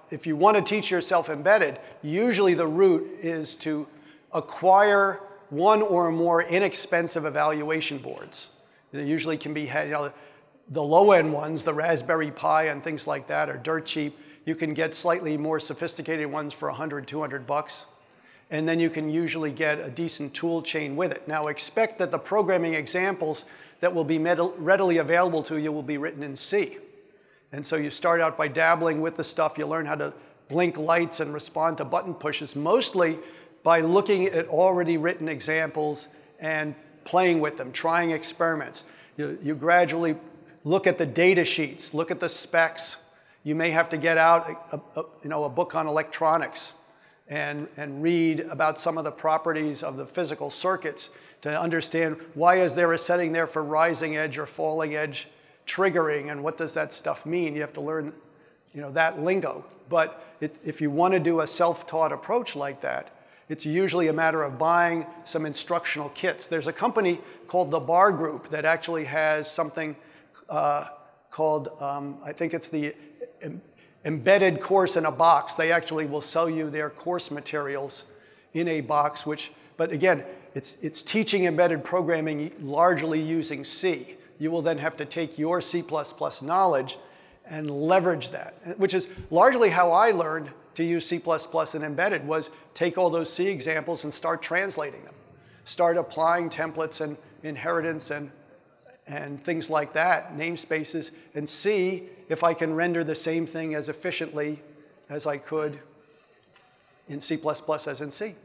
if you want to teach yourself embedded, usually the route is to acquire one or more inexpensive evaluation boards. They usually can be, the low-end ones, the Raspberry Pi and things like that, are dirt cheap. You can get slightly more sophisticated ones for $100, $200. And then you can usually get a decent tool chain with it. Now expect that the programming examples that will be readily available to you will be written in C. And so you start out by dabbling with the stuff. You learn how to blink lights and respond to button pushes, mostly by looking at already written examples and playing with them, trying experiments. You gradually look at the data sheets, look at the specs. You may have to get out a book on electronics and read about some of the properties of the physical circuits to understand why is there a setting there for rising edge or falling edge triggering, and what does that stuff mean. You have to learn that lingo. But if you want to do a self-taught approach like that, it's usually a matter of buying some instructional kits. There's a company called the Bar Group that actually has something called, I think it's the embedded course in a box. They actually will sell you their course materials in a box, but again, it's teaching embedded programming largely using C. You will then have to take your C++ knowledge and leverage that, which is largely how I learned to use C++ and embedded, was take all those C examples and start translating them. Start applying templates and inheritance and things like that, namespaces, and see if I can render the same thing as efficiently as I could in C++ as in C.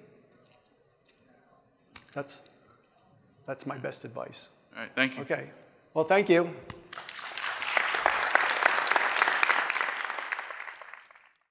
That's my best advice. All right, thank you. Okay. Well, thank you.